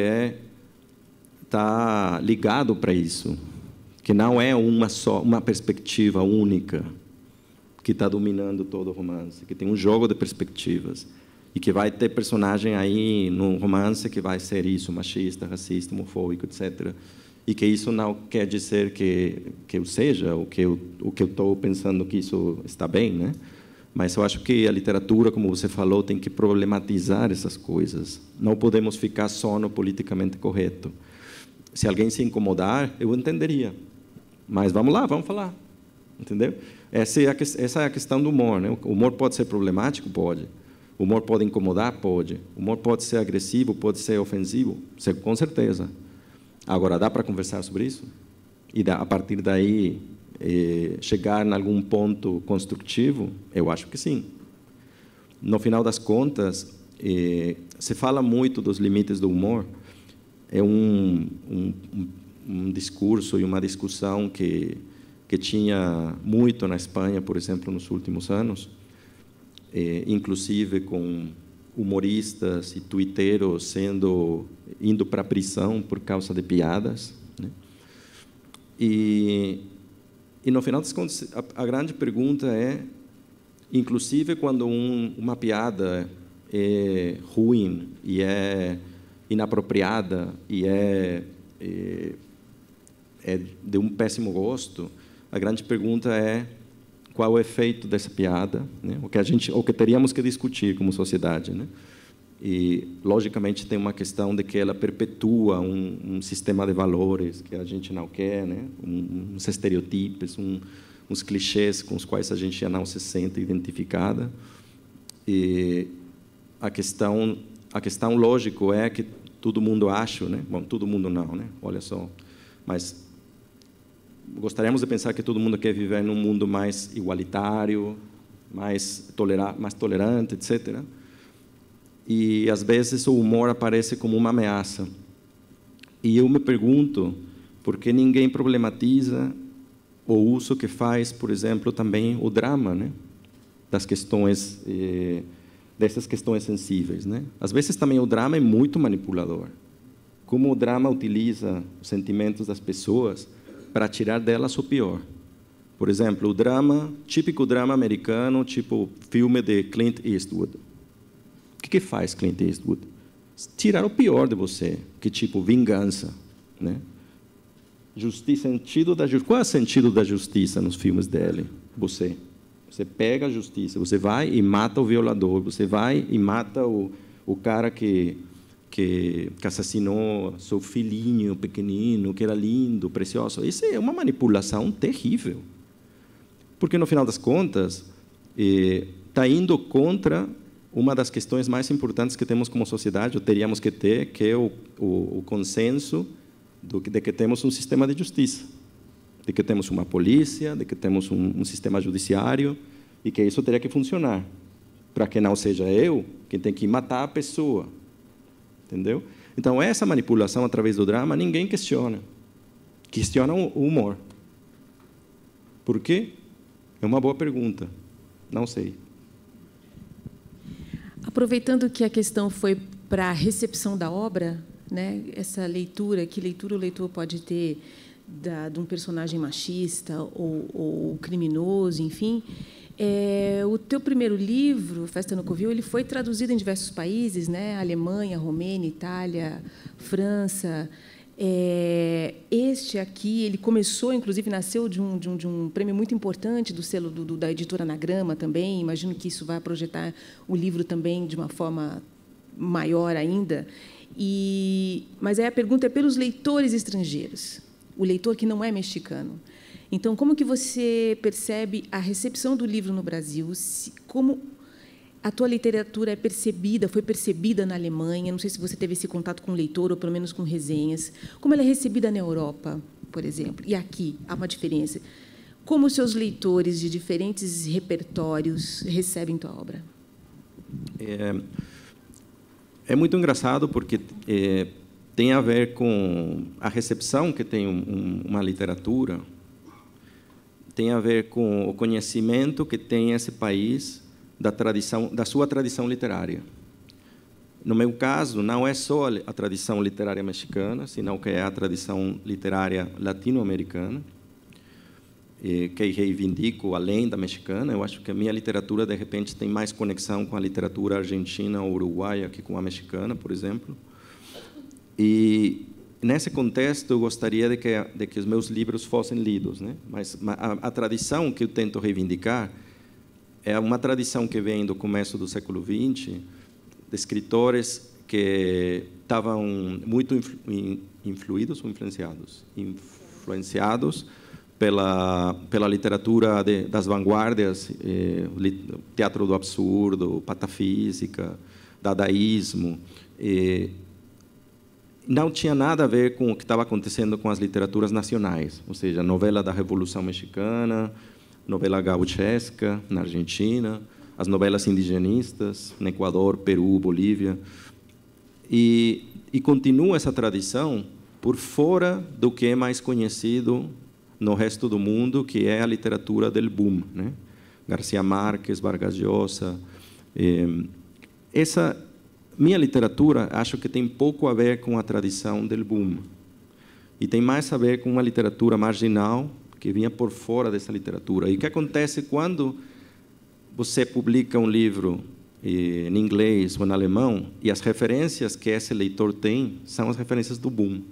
está ligado para isso, que não é uma perspectiva única que está dominando todo o romance, que tem um jogo de perspectivas e que vai ter personagem aí no romance que vai ser isso, machista, racista, homofóbico, etc. E que isso não quer dizer que eu seja o que eu estou pensando que isso está bem, né? Mas eu acho que a literatura, como você falou, tem que problematizar essas coisas. Não podemos ficar só no politicamente correto. Se alguém se incomodar, eu entenderia. Mas vamos lá, vamos falar, entendeu? Essa é a questão do humor, né? O humor pode ser problemático? Pode. O humor pode incomodar? Pode. O humor pode ser agressivo? Pode ser ofensivo? Com certeza. Agora, dá para conversar sobre isso? E, a partir daí, chegar em algum ponto construtivo? Eu acho que sim. No final das contas, se fala muito dos limites do humor. É um discurso e uma discussão que tinha muito na Espanha, por exemplo, nos últimos anos, inclusive com humoristas e tuiteiros indo para a prisão por causa de piadas, né? E no final das contas, a grande pergunta é, inclusive quando uma piada é ruim e é inapropriada e é de um péssimo gosto, a grande pergunta é qual é o efeito dessa piada, né? O que teríamos que discutir como sociedade, né? E logicamente tem uma questão de que ela perpetua um sistema de valores que a gente não quer, né? Uns estereotipos, uns clichês com os quais a gente já não se sente identificada. E a questão lógico é que todo mundo acha, né? Bom, todo mundo não, né? Olha só, mas gostaríamos de pensar que todo mundo quer viver num mundo mais igualitário, mais tolerante, etc. E, às vezes, o humor aparece como uma ameaça. E eu me pergunto por que ninguém problematiza o uso que faz, por exemplo, também o drama, né? Das questões, dessas questões sensíveis, né? Às vezes, também, o drama é muito manipulador. Como o drama utiliza os sentimentos das pessoas para tirar delas o pior. Por exemplo, o drama, típico drama americano, tipo filme de Clint Eastwood. O que faz Clint Eastwood? Tirar o pior de você, que tipo vingança, né? Sentido da justiça. Qual é o sentido da justiça nos filmes dele? Você pega a justiça, você vai e mata o violador, você vai e mata o cara que assassinou seu filhinho pequenino, que era lindo, precioso. Isso é uma manipulação terrível. Porque, no final das contas, está indo contra uma das questões mais importantes que temos como sociedade, ou teríamos que ter, que é o consenso de que temos um sistema de justiça, de que temos uma polícia, de que temos um sistema judiciário, e que isso teria que funcionar, para que não seja eu quem tem que matar a pessoa. Entendeu? Então, essa manipulação através do drama, ninguém questiona. Questiona o humor. Por quê? É uma boa pergunta. Não sei. Aproveitando que a questão foi para a recepção da obra, né? Essa leitura, que leitura o leitor pode ter de um personagem machista ou criminoso, enfim. O teu primeiro livro, Festa no Covil, ele foi traduzido em diversos países, né? Alemanha, Romênia, Itália, França. Este aqui, ele começou, inclusive, nasceu de um prêmio muito importante do selo da editora Anagrama também. Imagino que isso vai projetar o livro também de uma forma maior ainda. Mas aí a pergunta é pelos leitores estrangeiros, o leitor que não é mexicano. Então, como que você percebe a recepção do livro no Brasil? Como a tua literatura foi percebida na Alemanha? Não sei se você teve esse contato com o leitor, ou pelo menos com resenhas. Como ela é recebida na Europa, por exemplo? E aqui, há uma diferença. Como os seus leitores de diferentes repertórios recebem tua obra? É muito engraçado, porque tem a ver com a recepção que tem uma literatura, tem a ver com o conhecimento que tem esse país da sua tradição literária. No meu caso, não é só a tradição literária mexicana, senão que é a tradição literária latino-americana, que reivindico além da mexicana. Eu acho que a minha literatura, de repente, tem mais conexão com a literatura argentina ou uruguaia que com a mexicana, por exemplo. E, nesse contexto, eu gostaria de que os meus livros fossem lidos, né? Mas a tradição que eu tento reivindicar é uma tradição que vem do começo do século XX, de escritores que estavam muito influenciados pela literatura das vanguardas, teatro do absurdo, patafísica, dadaísmo. Não tinha nada a ver com o que estava acontecendo com as literaturas nacionais, ou seja, novela da Revolução Mexicana, novela gauchesca na Argentina, as novelas indigenistas no Equador, Peru, Bolívia. E continua essa tradição por fora do que é mais conhecido no resto do mundo, que é a literatura del boom, né? García Márquez, Vargas Llosa. Essa minha literatura, acho que tem pouco a ver com a tradição del boom. E tem mais a ver com uma literatura marginal que vinha por fora dessa literatura. E o que acontece quando você publica um livro em inglês ou em alemão e as referências que esse leitor tem são as referências do boom?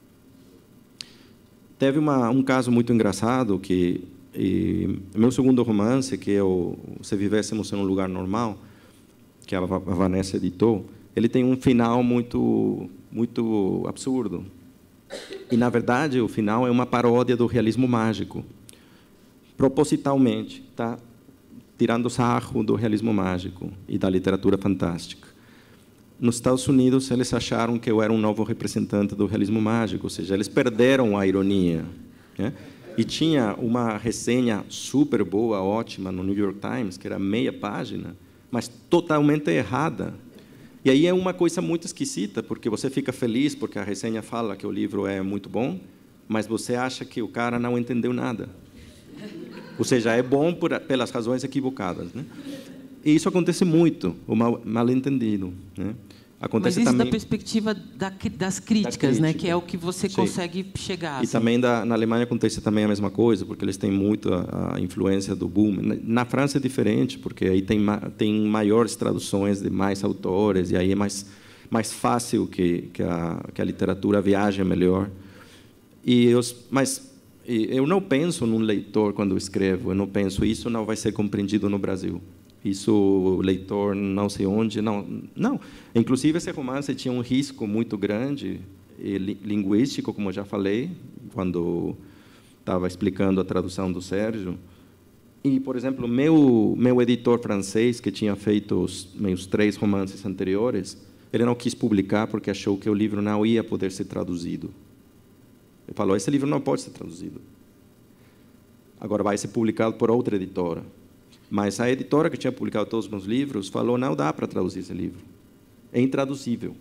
Teve um caso muito engraçado que meu segundo romance, que é o Se Vivêssemos em um Lugar Normal, que a Vanessa editou, ele tem um final muito absurdo. E, na verdade, o final é uma paródia do realismo mágico. Propositalmente, tá tirando sarro do realismo mágico e da literatura fantástica. Nos Estados Unidos, eles acharam que eu era um novo representante do realismo mágico, ou seja, eles perderam a ironia, né? E tinha uma resenha super boa, ótima, no New York Times, que era meia página, mas totalmente errada. E aí é uma coisa muito esquisita, porque você fica feliz porque a resenha fala que o livro é muito bom, mas você acha que o cara não entendeu nada. Ou seja, é bom pelas razões equivocadas, né? E isso acontece muito, o mal-entendido, né? Acontece. Mas isso também da perspectiva das críticas, né? Que é o que você consegue chegar. E assim, também na Alemanha acontece também a mesma coisa, porque eles têm muito a influência do boom. Na França é diferente, porque aí tem maiores traduções de mais autores, e aí é mais fácil que a literatura viaje melhor. Mas eu não penso num leitor quando eu escrevo, eu não penso, isso não vai ser compreendido no Brasil. Isso, o leitor não sei onde, não. Inclusive, esse romance tinha um risco muito grande, linguístico, como eu já falei, quando estava explicando a tradução do Sérgio. E, por exemplo, meu editor francês, que tinha feito os meus 3 romances anteriores, ele não quis publicar porque achou que o livro não ia poder ser traduzido. Ele falou, esse livro não pode ser traduzido. Agora vai ser publicado por outra editora. Mas a editora que tinha publicado todos os meus livros falou, não dá para traduzir esse livro. É intraduzível.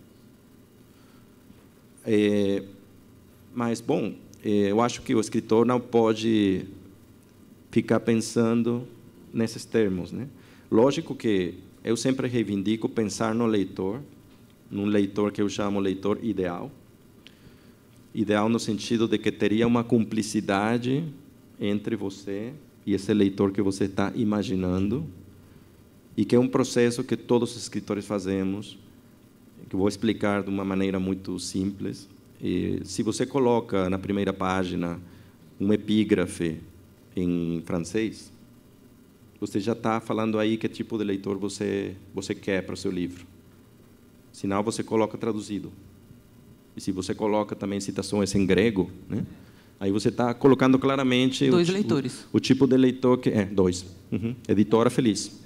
Mas, bom, eu acho que o escritor não pode ficar pensando nesses termos, né? Lógico que eu sempre reivindico pensar no leitor, num leitor que eu chamo leitor ideal. Ideal no sentido de que teria uma cumplicidade entre você e esse leitor que você está imaginando, e que é um processo que todos os escritores fazemos, que eu vou explicar de uma maneira muito simples. E se você coloca na primeira página um epígrafe em francês, você já está falando aí que tipo de leitor você quer para o seu livro. Senão, você coloca traduzido. E se você coloca também citações em grego, né? Aí você está colocando claramente 2 leitores. O tipo de leitor que é 2. Editora feliz.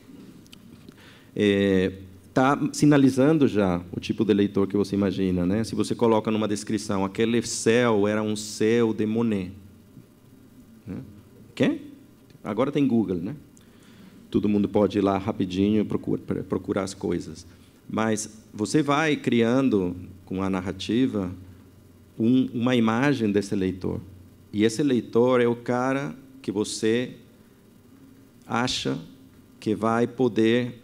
Está sinalizando já o tipo de leitor que você imagina, né? Se você coloca numa descrição, aquele céu era um céu de Monet. Né? Quê? Agora tem Google, né? Todo mundo pode ir lá rapidinho procurar as coisas. Mas você vai criando, com a narrativa, uma imagem desse leitor. E esse leitor é o cara que você acha que vai poder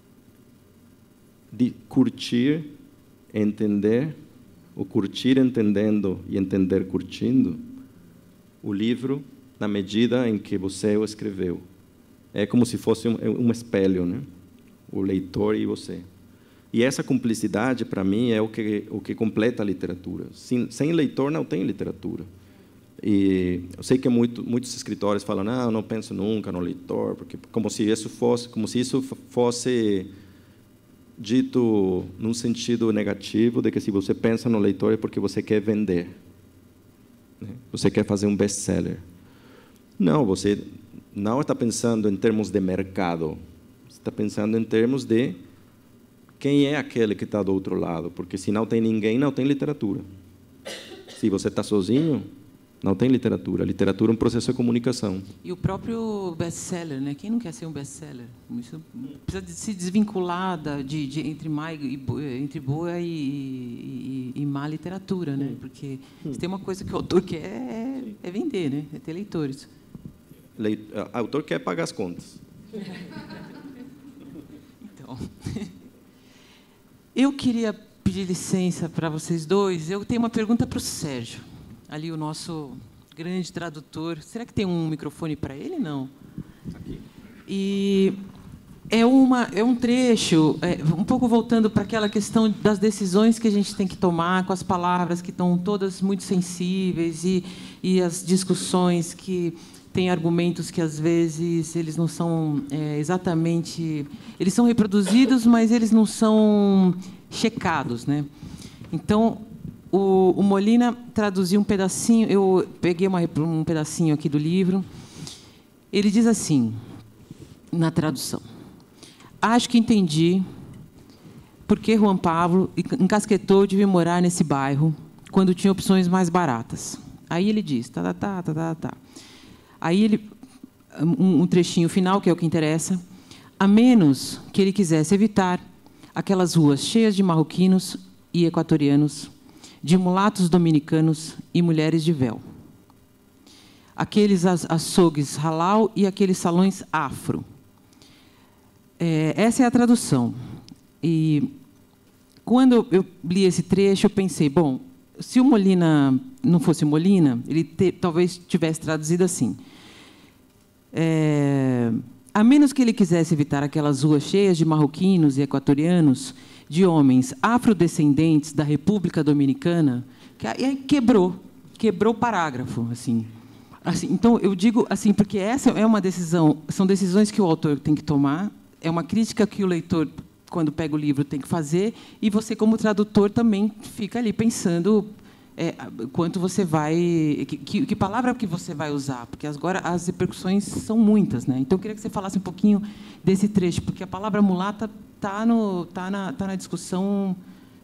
curtir, entender, ou curtir entendendo e entender curtindo, o livro na medida em que você o escreveu. É como se fosse um espelho, né? O leitor e você. E essa cumplicidade, para mim, é o que completa a literatura. Sem leitor, não tem literatura. E eu sei que muitos escritores falam, não penso nunca no leitor, porque como se isso fosse dito num sentido negativo, de que se você pensa no leitor é porque você quer vender, né? Você quer fazer um best-seller. Não, você não está pensando em termos de mercado. Você está pensando em termos de quem é aquele que está do outro lado. Porque se não tem ninguém, não tem literatura. Se você está sozinho, não tem literatura. A literatura é um processo de comunicação. E o próprio best-seller, né? Quem não quer ser um best-seller? Isso precisa de se desvincular entre boa e má literatura, né? Porque se tem uma coisa que o autor quer é vender, né? É ter leitores. O autor quer pagar as contas. Então, eu queria pedir licença para vocês dois. Eu tenho uma pergunta para o Sérgio, ali o nosso grande tradutor. Será que tem um microfone para ele? Não. Aqui. E é um trecho, um pouco voltando para aquela questão das decisões que a gente tem que tomar com as palavras que estão todas muito sensíveis e as discussões que têm argumentos que, às vezes, eles não são exatamente... Eles são reproduzidos, mas eles não são checados, né? Então, o Molina traduziu um pedacinho, eu peguei um pedacinho aqui do livro. Ele diz assim, na tradução: acho que entendi por que Juan Pablo encasquetou de vir morar nesse bairro quando tinha opções mais baratas. Aí ele diz, Aí ele, um trechinho final, que é o que interessa: a menos que ele quisesse evitar aquelas ruas cheias de marroquinos e equatorianos, de mulatos dominicanos e mulheres de véu, aqueles açougues halal e aqueles salões afro. Essa é a tradução. E quando eu li esse trecho, eu pensei, bom, se o Molina não fosse o Molina, ele talvez tivesse traduzido assim: a menos que ele quisesse evitar aquelas ruas cheias de marroquinos e equatorianos, de homens afrodescendentes da República Dominicana, que aí quebrou o parágrafo, assim. Então, eu digo assim, porque essa é uma decisão, são decisões que o autor tem que tomar, é uma crítica que o leitor, quando pega o livro, tem que fazer, e você, como tradutor, também fica ali pensando quanto você vai... Que palavra que você vai usar, porque agora as repercussões são muitas, né? Então, eu queria que você falasse um pouquinho desse trecho, porque a palavra mulata está na discussão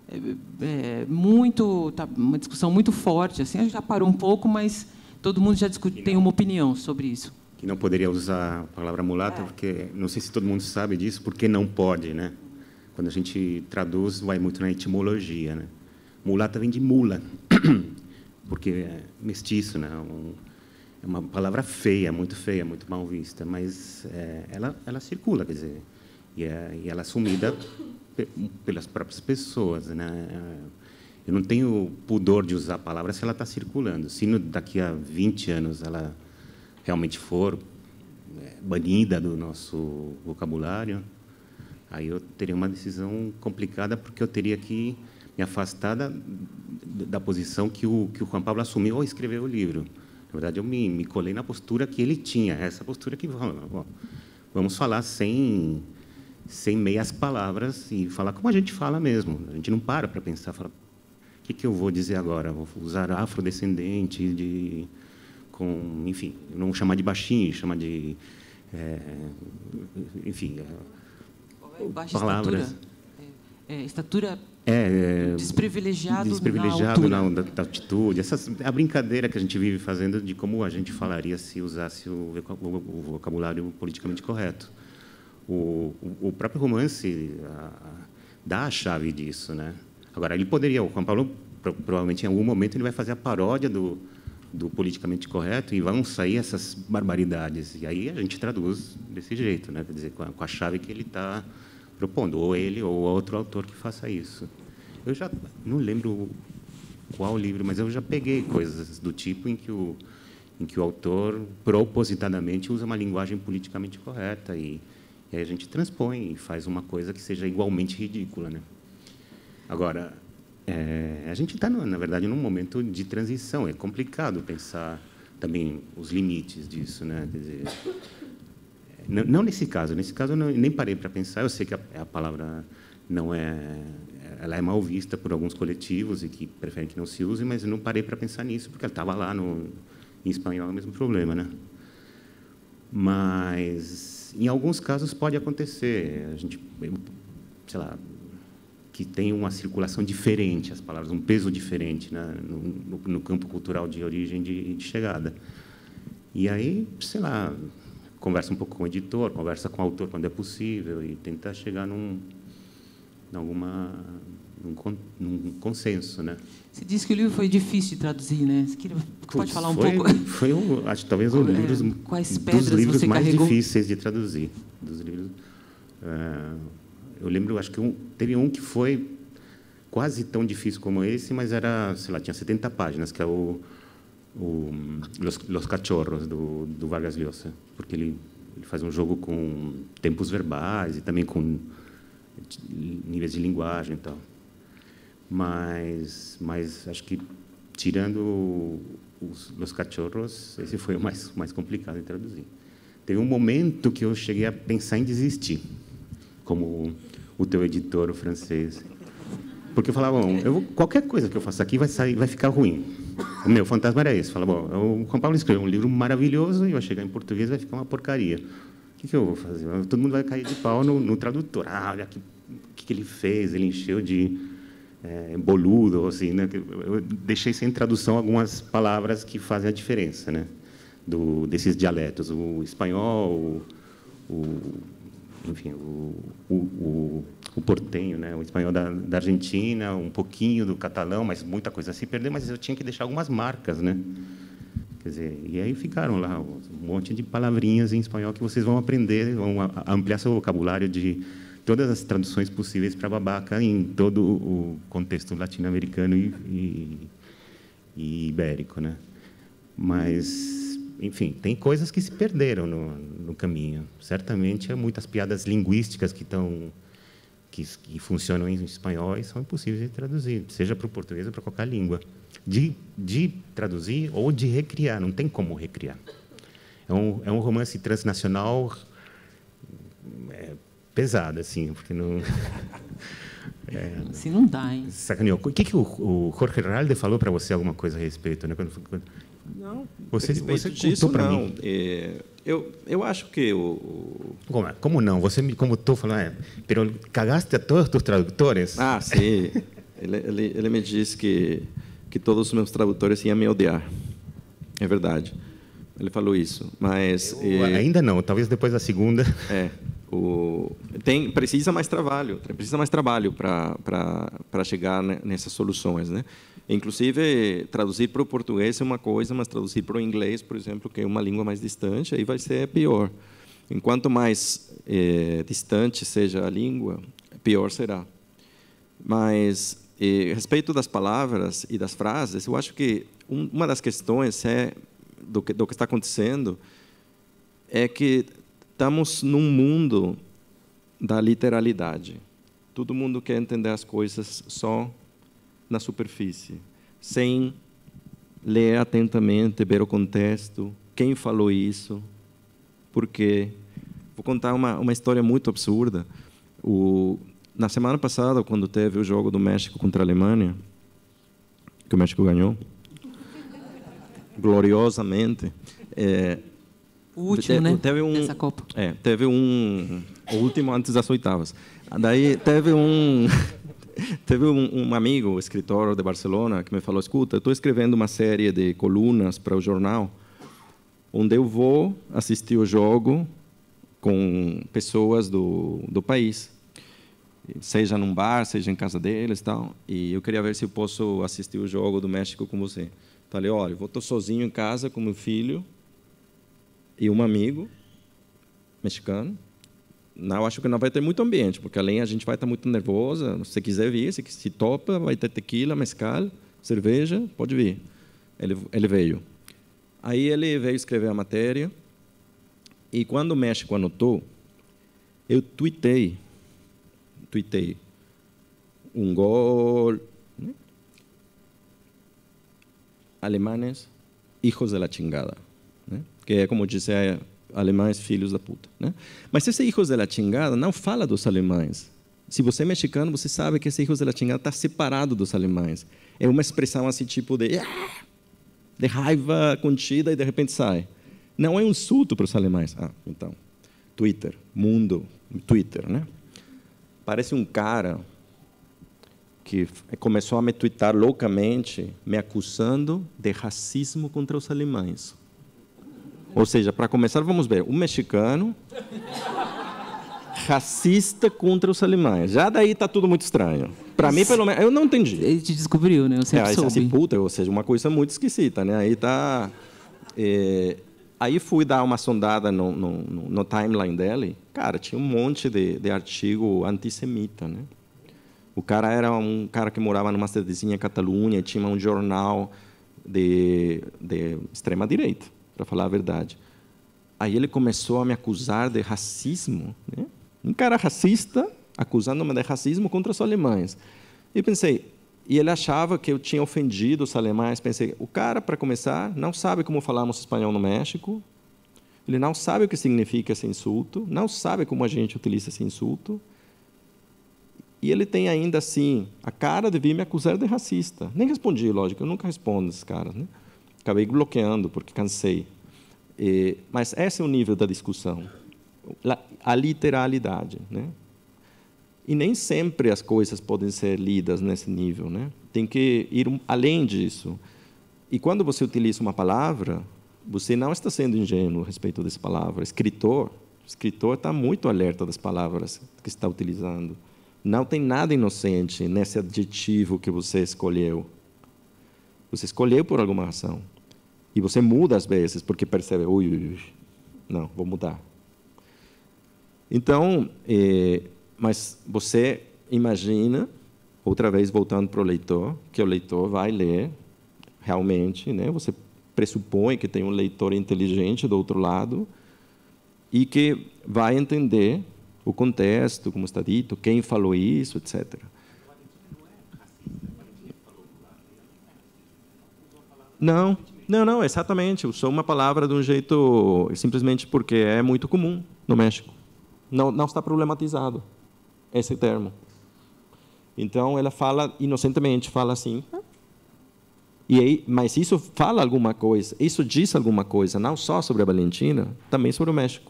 uma discussão muito forte. Assim, a gente já parou um pouco, mas todo mundo já tem uma opinião sobre isso. Que não poderia usar a palavra mulata, porque não sei se todo mundo sabe disso, porque não pode, né? Quando a gente traduz, vai muito na etimologia, né? Mulata vem de mula, porque é mestiço, né? É uma palavra feia, muito mal vista, mas ela circula, quer dizer, e ela é assumida pelas próprias pessoas, né? Eu não tenho pudor de usar a palavra se ela está circulando. Se daqui a 20 anos ela realmente for banida do nosso vocabulário, aí eu teria uma decisão complicada, porque eu teria que me afastar da posição que o Juan Pablo assumiu ao escrever o livro. Na verdade, eu me colei na postura que ele tinha, essa postura que vamos falar sem meias palavras e falar como a gente fala mesmo. A gente não para pensar, fala, o que eu vou dizer agora? Vou usar afrodescendente, enfim, não chamar de baixinho, chamar de... enfim... Baixa palavras. Estatura desprivilegiado da altitude. A brincadeira que a gente vive fazendo de como a gente falaria se usasse o vocabulário politicamente correto. O próprio romance dá a chave disso, né? Agora, o Juan Pablo, provavelmente, em algum momento, ele vai fazer a paródia do politicamente correto e vão sair essas barbaridades. E aí a gente traduz desse jeito, né? Quer dizer, com a chave que ele está propondo, ou ele ou outro autor que faça isso. Eu já não lembro qual livro, mas eu já peguei coisas do tipo em que o autor propositadamente usa uma linguagem politicamente correta e aí a gente transpõe e faz uma coisa que seja igualmente ridícula, né? Agora, a gente está, na verdade, num momento de transição. É complicado pensar também os limites disso, né? Quer dizer, não nesse caso. Nesse caso, eu nem parei para pensar. Eu sei que a palavra não ela é mal vista por alguns coletivos e que preferem que não se use, mas eu não parei para pensar nisso, porque ela estava lá em espanhol, é o mesmo problema, né? Mas, em alguns casos, pode acontecer. A gente, sei lá, que tem uma circulação diferente, as palavras, um peso diferente, né, no campo cultural de origem de chegada. E aí, sei lá, conversa um pouco com o editor, conversa com o autor quando é possível e tenta chegar num consenso, né? Você disse que o livro foi difícil de traduzir, né? Você pode falar um pouco? Foi, acho, talvez, um dos livros mais difíceis de traduzir. Dos livros, eu lembro, acho que teve um que foi quase tão difícil como esse, mas era, sei lá, tinha 70 páginas, que é Los Cachorros, do Vargas Llosa, porque ele faz um jogo com tempos verbais e também com níveis de linguagem e tal. Mas acho que, tirando Los Cachorros, esse foi o mais complicado de traduzir. Teve um momento que eu cheguei a pensar em desistir, como o teu editor, o francês. Porque eu falava, bom, qualquer coisa que eu faça aqui vai ficar ruim. O meu fantasma era esse. Falava, bom, o Juan Pablo escreveu um livro maravilhoso e vai chegar em português e vai ficar uma porcaria. O que eu vou fazer? Todo mundo vai cair de pau no tradutor. Olha o que ele fez, ele encheu de boludo, assim, né? Eu deixei sem tradução algumas palavras que fazem a diferença, né? Desses dialetos, o espanhol, enfim, o portenho, né? O espanhol da Argentina, um pouquinho do catalão, mas muita coisa se perdeu, mas eu tinha que deixar algumas marcas, né? Quer dizer, e aí ficaram lá um monte de palavrinhas em espanhol que vocês vão aprender, vão ampliar seu vocabulário de todas as traduções possíveis para babaca em todo o contexto latino-americano e ibérico, né? Mas, enfim, tem coisas que se perderam no caminho. Certamente, há muitas piadas linguísticas que funcionam em espanhol e são impossíveis de traduzir, seja para o português ou para qualquer língua. De traduzir ou de recriar, não tem como recriar. É um romance transnacional pesado, assim, porque não... Assim não dá, hein? Sacaneou. O que o Jorge Herralde falou para você alguma coisa a respeito, né? Não, você disso, contou para não. mim. Eu acho que Como não? Você me contou, falando, pero cagaste a todos os teus tradutores? Ah, sim. Ele me disse que todos os meus tradutores iam me odiar. É verdade. Ele falou isso, mas... Ainda não, talvez depois da segunda... Precisa mais trabalho para chegar nessas soluções, né? Inclusive, traduzir para o português é uma coisa, mas traduzir para o inglês, por exemplo, que é uma língua mais distante, aí vai ser pior. Enquanto mais distante seja a língua, pior será. Mas, a respeito das palavras e das frases, eu acho que uma das questões do que está acontecendo é que estamos num mundo da literalidade. Todo mundo quer entender as coisas só na superfície, sem ler atentamente, ver o contexto, quem falou isso, por quê. Vou contar uma história muito absurda. Na semana passada, quando teve o jogo do México contra a Alemanha, que o México ganhou, gloriosamente, o último, né? Dessa Copa. Teve o último antes das oitavas. Daí teve um amigo, um escritor de Barcelona, que me falou: escuta, eu estou escrevendo uma série de colunas para o jornal, onde eu vou assistir o jogo com pessoas do país, seja num bar, seja em casa deles, tal. E eu queria ver se eu posso assistir o jogo do México com você. Falei: olha, eu estou sozinho em casa com meu filho e um amigo mexicano. Não, acho que não vai ter muito ambiente, porque além a gente vai estar muito nervosa. Se você quiser vir, se topa, vai ter tequila, mezcal, cerveja, pode vir. Ele veio. Aí ele veio escrever a matéria, e quando o México anotou, eu tuitei um gol, né? Alemanes, hijos de la chingada, né? Que é como dizer alemães, filhos da puta, né? Mas esse hijos de la chingada não fala dos alemães. Se você é mexicano, você sabe que esse hijos de la chingada está separado dos alemães. É uma expressão assim, tipo de raiva contida e de repente sai. Não é um insulto para os alemães. Então, Twitter, mundo, Twitter, né? Parece um cara que começou a me tweetar loucamente, me acusando de racismo contra os alemães. Ou seja, para começar, vamos ver, um mexicano racista contra os alemães. Já daí está tudo muito estranho. Para mim, pelo menos, eu não entendi. Ele te descobriu, né? Eu sempre soube. Assim, puta, ou seja, uma coisa muito esquisita, né? Aí tá. Aí fui dar uma sondada no timeline dele. Cara, tinha um monte de artigo antissemita, né? O cara era um cara que morava numa cidadezinha em Catalunha, tinha um jornal de extrema direita, para falar a verdade. Aí ele começou a me acusar de racismo, né? Um cara racista acusando-me de racismo contra os alemães. E pensei, e ele achava que eu tinha ofendido os alemães. Pensei, o cara, para começar, não sabe como falamos espanhol no México, ele não sabe o que significa esse insulto, não sabe como a gente utiliza esse insulto, e ele tem ainda assim a cara de vir me acusar de racista. Nem respondi, lógico, eu nunca respondo esses caras, né? Acabei bloqueando porque cansei. Mas esse é o nível da discussão, a literalidade, né? E nem sempre as coisas podem ser lidas nesse nível, né? Tem que ir além disso. E quando você utiliza uma palavra, você não está sendo ingênuo a respeito dessa palavra. O escritor está muito alerta das palavras que está utilizando. Não tem nada inocente nesse adjetivo que você escolheu. Você escolheu por alguma razão. E você muda às vezes, porque percebe, não, vou mudar. Então, mas você imagina, outra vez voltando para o leitor, que o leitor vai ler realmente, né? Você pressupõe que tem um leitor inteligente do outro lado e que vai entender o contexto, como está dito, quem falou isso, etc. Não, exatamente. Usou uma palavra de um jeito simplesmente porque é muito comum no México. Não está problematizado esse termo. Então, ela fala inocentemente, fala assim. Mas isso fala alguma coisa, isso diz alguma coisa, não só sobre a Valentina, também sobre o México.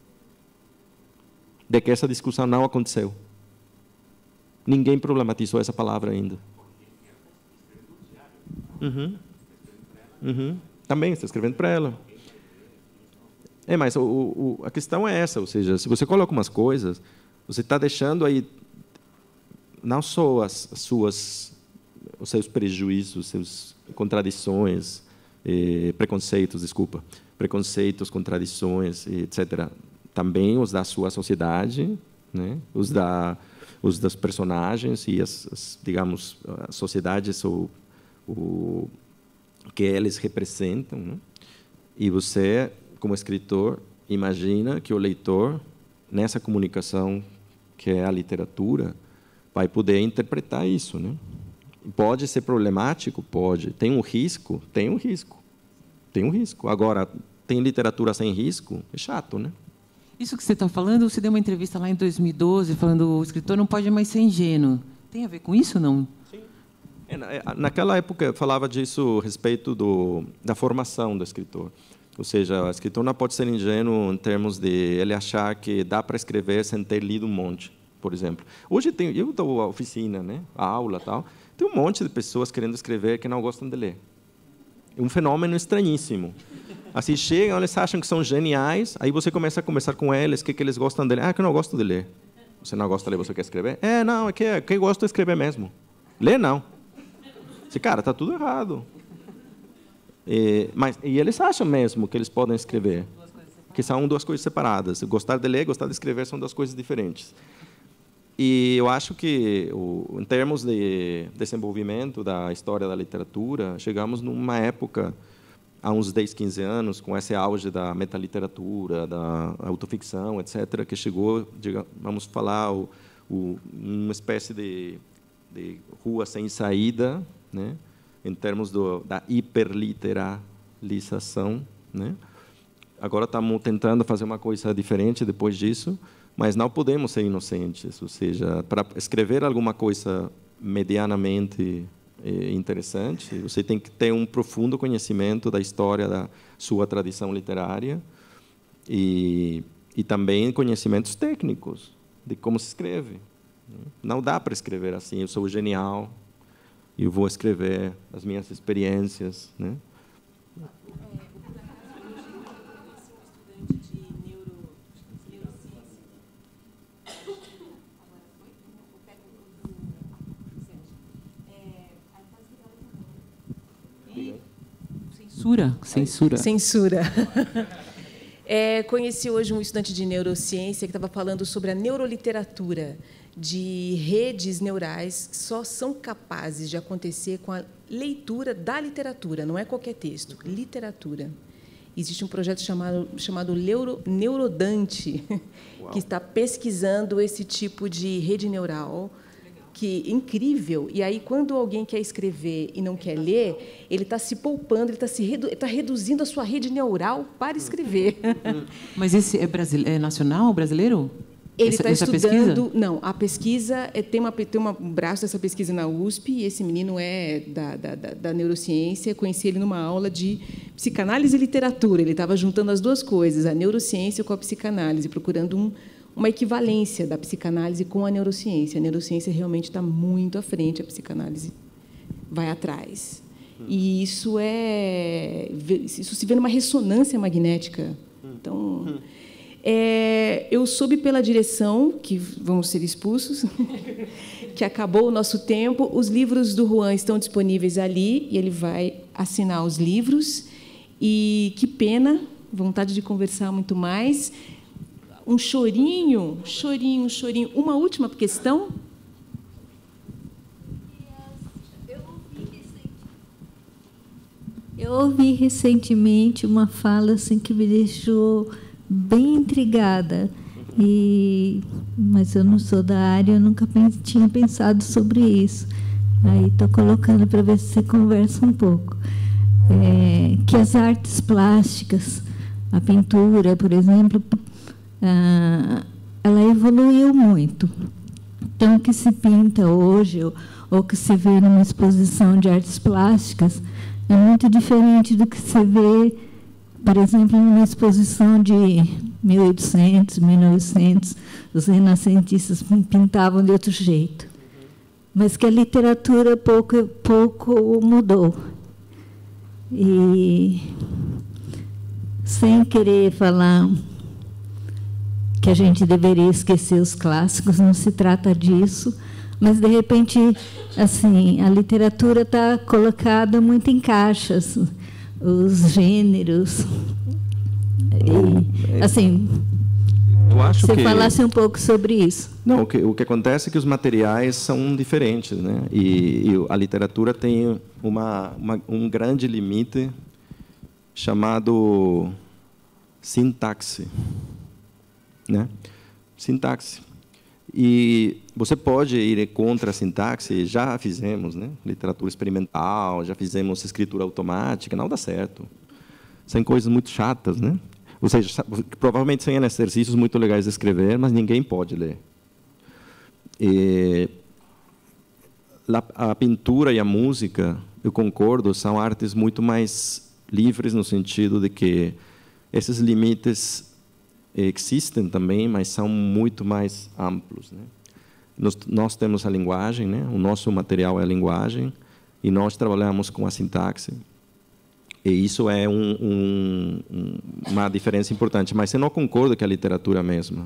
De que essa discussão não aconteceu. Ninguém problematizou essa palavra ainda. Também está escrevendo para ela. Mas a questão é essa, ou seja, se você coloca umas coisas, você está deixando aí não só os seus prejuízos, suas contradições, preconceitos, contradições, etc. Também os da sua sociedade, né? Os dos personagens e digamos, as sociedades o que eles representam, né? E você, como escritor, imagina que o leitor, nessa comunicação que é a literatura, vai poder interpretar isso, né? Pode ser problemático? Pode. Tem um risco? Tem um risco. Agora, tem literatura sem risco? É chato, né? Isso que você está falando, você deu uma entrevista lá em 2012, falando que o escritor não pode mais ser ingênuo. Tem a ver com isso, não? Sim. Naquela época, eu falava disso a respeito da formação do escritor. Ou seja, o escritor não pode ser ingênuo em termos de ele achar que dá para escrever sem ter lido um monte, por exemplo. Hoje eu dou a oficina, né? A aula, tal. Tem um monte de pessoas querendo escrever que não gostam de ler. É um fenômeno estranhíssimo. Assim, chegam, eles acham que são geniais, aí você começa a conversar com eles, o que eles gostam de ler. Que eu não gosto de ler. Você não gosta de ler, você quer escrever? Não, é que eu gosto de escrever mesmo. Ler, não. Esse cara, está tudo errado. E eles acham mesmo que eles podem escrever, que são duas coisas separadas. Gostar de ler e gostar de escrever são duas coisas diferentes. E eu acho que, em termos de desenvolvimento da história da literatura, chegamos numa época, há uns 10, 15 anos, com esse auge da metaliteratura, da autoficção, etc., que chegou, vamos falar, uma espécie de rua sem saída, né? Em termos da hiperliteralização, né? Agora estamos tentando fazer uma coisa diferente depois disso, mas não podemos ser inocentes. Ou seja, para escrever alguma coisa medianamente interessante. Você tem que ter um profundo conhecimento da história da sua tradição literária e também conhecimentos técnicos de como se escreve. Não dá para escrever assim, eu sou genial, e eu vou escrever as minhas experiências, né? Censura. Conheci hoje um estudante de neurociência que estava falando sobre a neuroliteratura, de redes neurais que só são capazes de acontecer com a leitura da literatura, não é qualquer texto, literatura. Existe um projeto chamado Neurodante, que está pesquisando esse tipo de rede neural, que é incrível. E aí, quando alguém quer escrever e não quer ler, ele está se poupando, ele está reduzindo a sua rede neural para escrever. Mas esse é nacional, brasileiro? Ele está estudando... Pesquisa? Não, a pesquisa... Tem um braço dessa pesquisa na USP, e esse menino é da neurociência. Conheci ele numa aula de psicanálise e literatura. Ele estava juntando as duas coisas, a neurociência com a psicanálise, procurando uma equivalência da psicanálise com a neurociência. A neurociência realmente está muito à frente, a psicanálise vai atrás. E isso se vê numa ressonância magnética. Então, eu soube pela direção, que vamos ser expulsos, que acabou o nosso tempo. Os livros do Juan estão disponíveis ali, e ele vai assinar os livros. E que pena, vontade de conversar muito mais. Um chorinho. Uma última questão? Eu ouvi recentemente uma fala assim que me deixou bem intrigada, mas eu não sou da área, eu nunca tinha pensado sobre isso. Aí estou colocando para ver se você conversa um pouco. Que as artes plásticas, a pintura, por exemplo, ela evoluiu muito. Então, o que se pinta hoje, ou que se vê numa exposição de artes plásticas, é muito diferente do que se vê, por exemplo, numa exposição de 1800, 1900, os renascentistas pintavam de outro jeito. Mas que a literatura pouco mudou. E, sem querer falar que a gente deveria esquecer os clássicos, não se trata disso, mas, de repente, assim, a literatura está colocada muito em caixas, os gêneros. E, assim, eu acho você que falasse um pouco sobre isso. Não, o que acontece é que os materiais são diferentes, né? E a literatura tem um grande limite chamado sintaxe, né? Sintaxe. E você pode ir contra a sintaxe, já fizemos, né? Literatura experimental, já fizemos escritura automática, não dá certo. São coisas muito chatas, né? Ou seja, provavelmente são exercícios muito legais de escrever, mas ninguém pode ler. E a pintura e a música, eu concordo, são artes muito mais livres no sentido de que esses limites existem também, mas são muito mais amplos, né? Nós temos a linguagem, né? O nosso material é a linguagem, e nós trabalhamos com a sintaxe. E isso é uma diferença importante. Mas eu não concordo que a literatura é a mesma.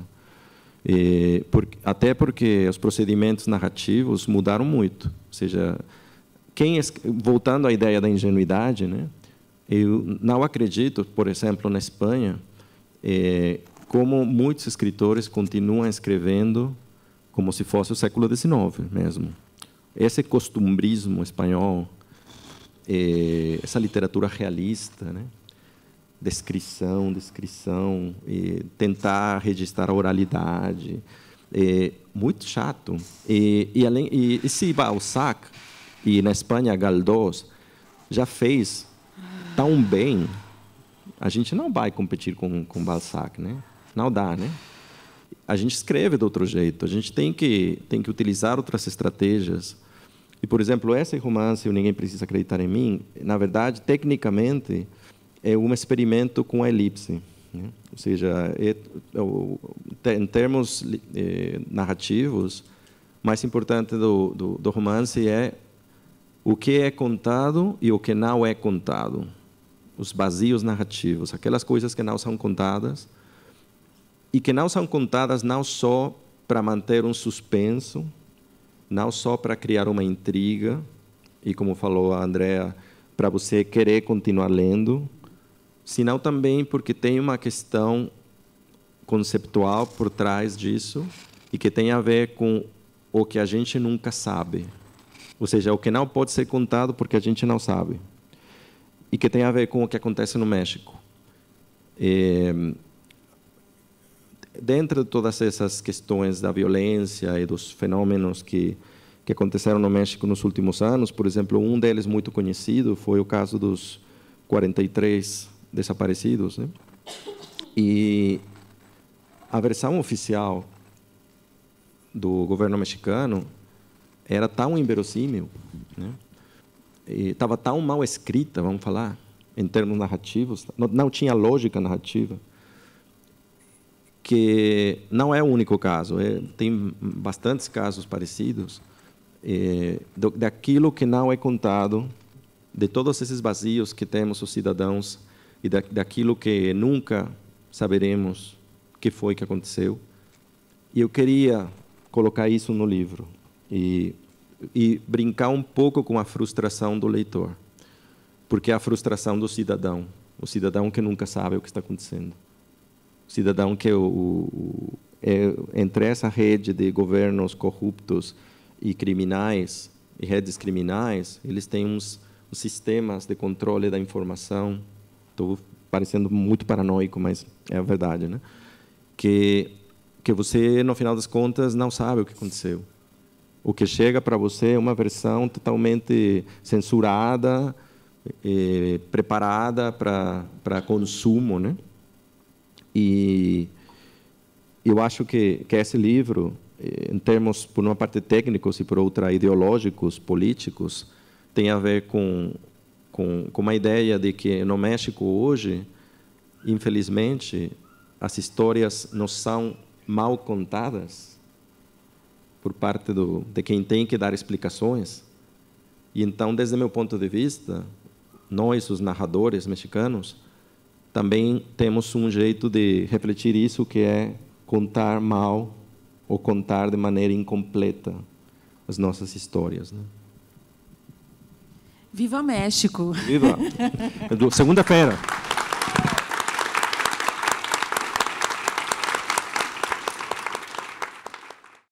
Até porque os procedimentos narrativos mudaram muito. Ou seja, voltando à ideia da ingenuidade, né? Eu não acredito, por exemplo, na Espanha, como muitos escritores continuam escrevendo como se fosse o século XIX mesmo. Esse costumbrismo espanhol, essa literatura realista, né? Descrição, tentar registrar a oralidade, muito chato. E se Balzac, e na Espanha Galdós, já fez tão bem, a gente não vai competir com Balzac, né? Não dá, né? A gente escreve de outro jeito, a gente tem que utilizar outras estratégias. E, por exemplo, esse romance, O Ninguém Precisa Acreditar em Mim, na verdade, tecnicamente, é um experimento com a elipse, né? Ou seja, em termos narrativos, o mais importante do romance é o que é contado e o que não é contado. Os vazios narrativos, aquelas coisas que não são contadas, e que não são contadas não só para manter um suspenso, não só para criar uma intriga, e como falou a Andrea, para você querer continuar lendo, senão também porque tem uma questão conceptual por trás disso, e que tem a ver com o que a gente nunca sabe. Ou seja, o que não pode ser contado porque a gente não sabe. E que tem a ver com o que acontece no México. Dentro de todas essas questões da violência e dos fenômenos que aconteceram no México nos últimos anos, por exemplo, um deles muito conhecido foi o caso dos 43 desaparecidos, né? E a versão oficial do governo mexicano era tão inverossímil, né? Estava tão mal escrita, vamos falar, em termos narrativos, não tinha lógica narrativa, que não é o único caso, tem bastantes casos parecidos, daquilo que não é contado, de todos esses vazios que temos os cidadãos e daquilo que nunca saberemos que foi que aconteceu. E eu queria colocar isso no livro e brincar um pouco com a frustração do leitor, porque é a frustração do cidadão, o cidadão que nunca sabe o que está acontecendo, o cidadão que entre essa rede de governos corruptos e criminais e redes criminais, eles têm uns sistemas de controle da informação. Estou parecendo muito paranoico, mas é a verdade, né? Que você, no final das contas, não sabe o que aconteceu. O que chega para você é uma versão totalmente censurada, preparada para consumo, né? E eu acho que esse livro, em termos, por uma parte, técnicos e por outra, ideológicos, políticos, tem a ver com uma ideia de que no México hoje, infelizmente, as histórias não são mal contadas por parte de quem tem que dar explicações. E então, desde meu ponto de vista, nós, os narradores mexicanos, também temos um jeito de refletir isso, que é contar mal ou contar de maneira incompleta as nossas histórias, né? Viva México! Viva! Segunda-feira.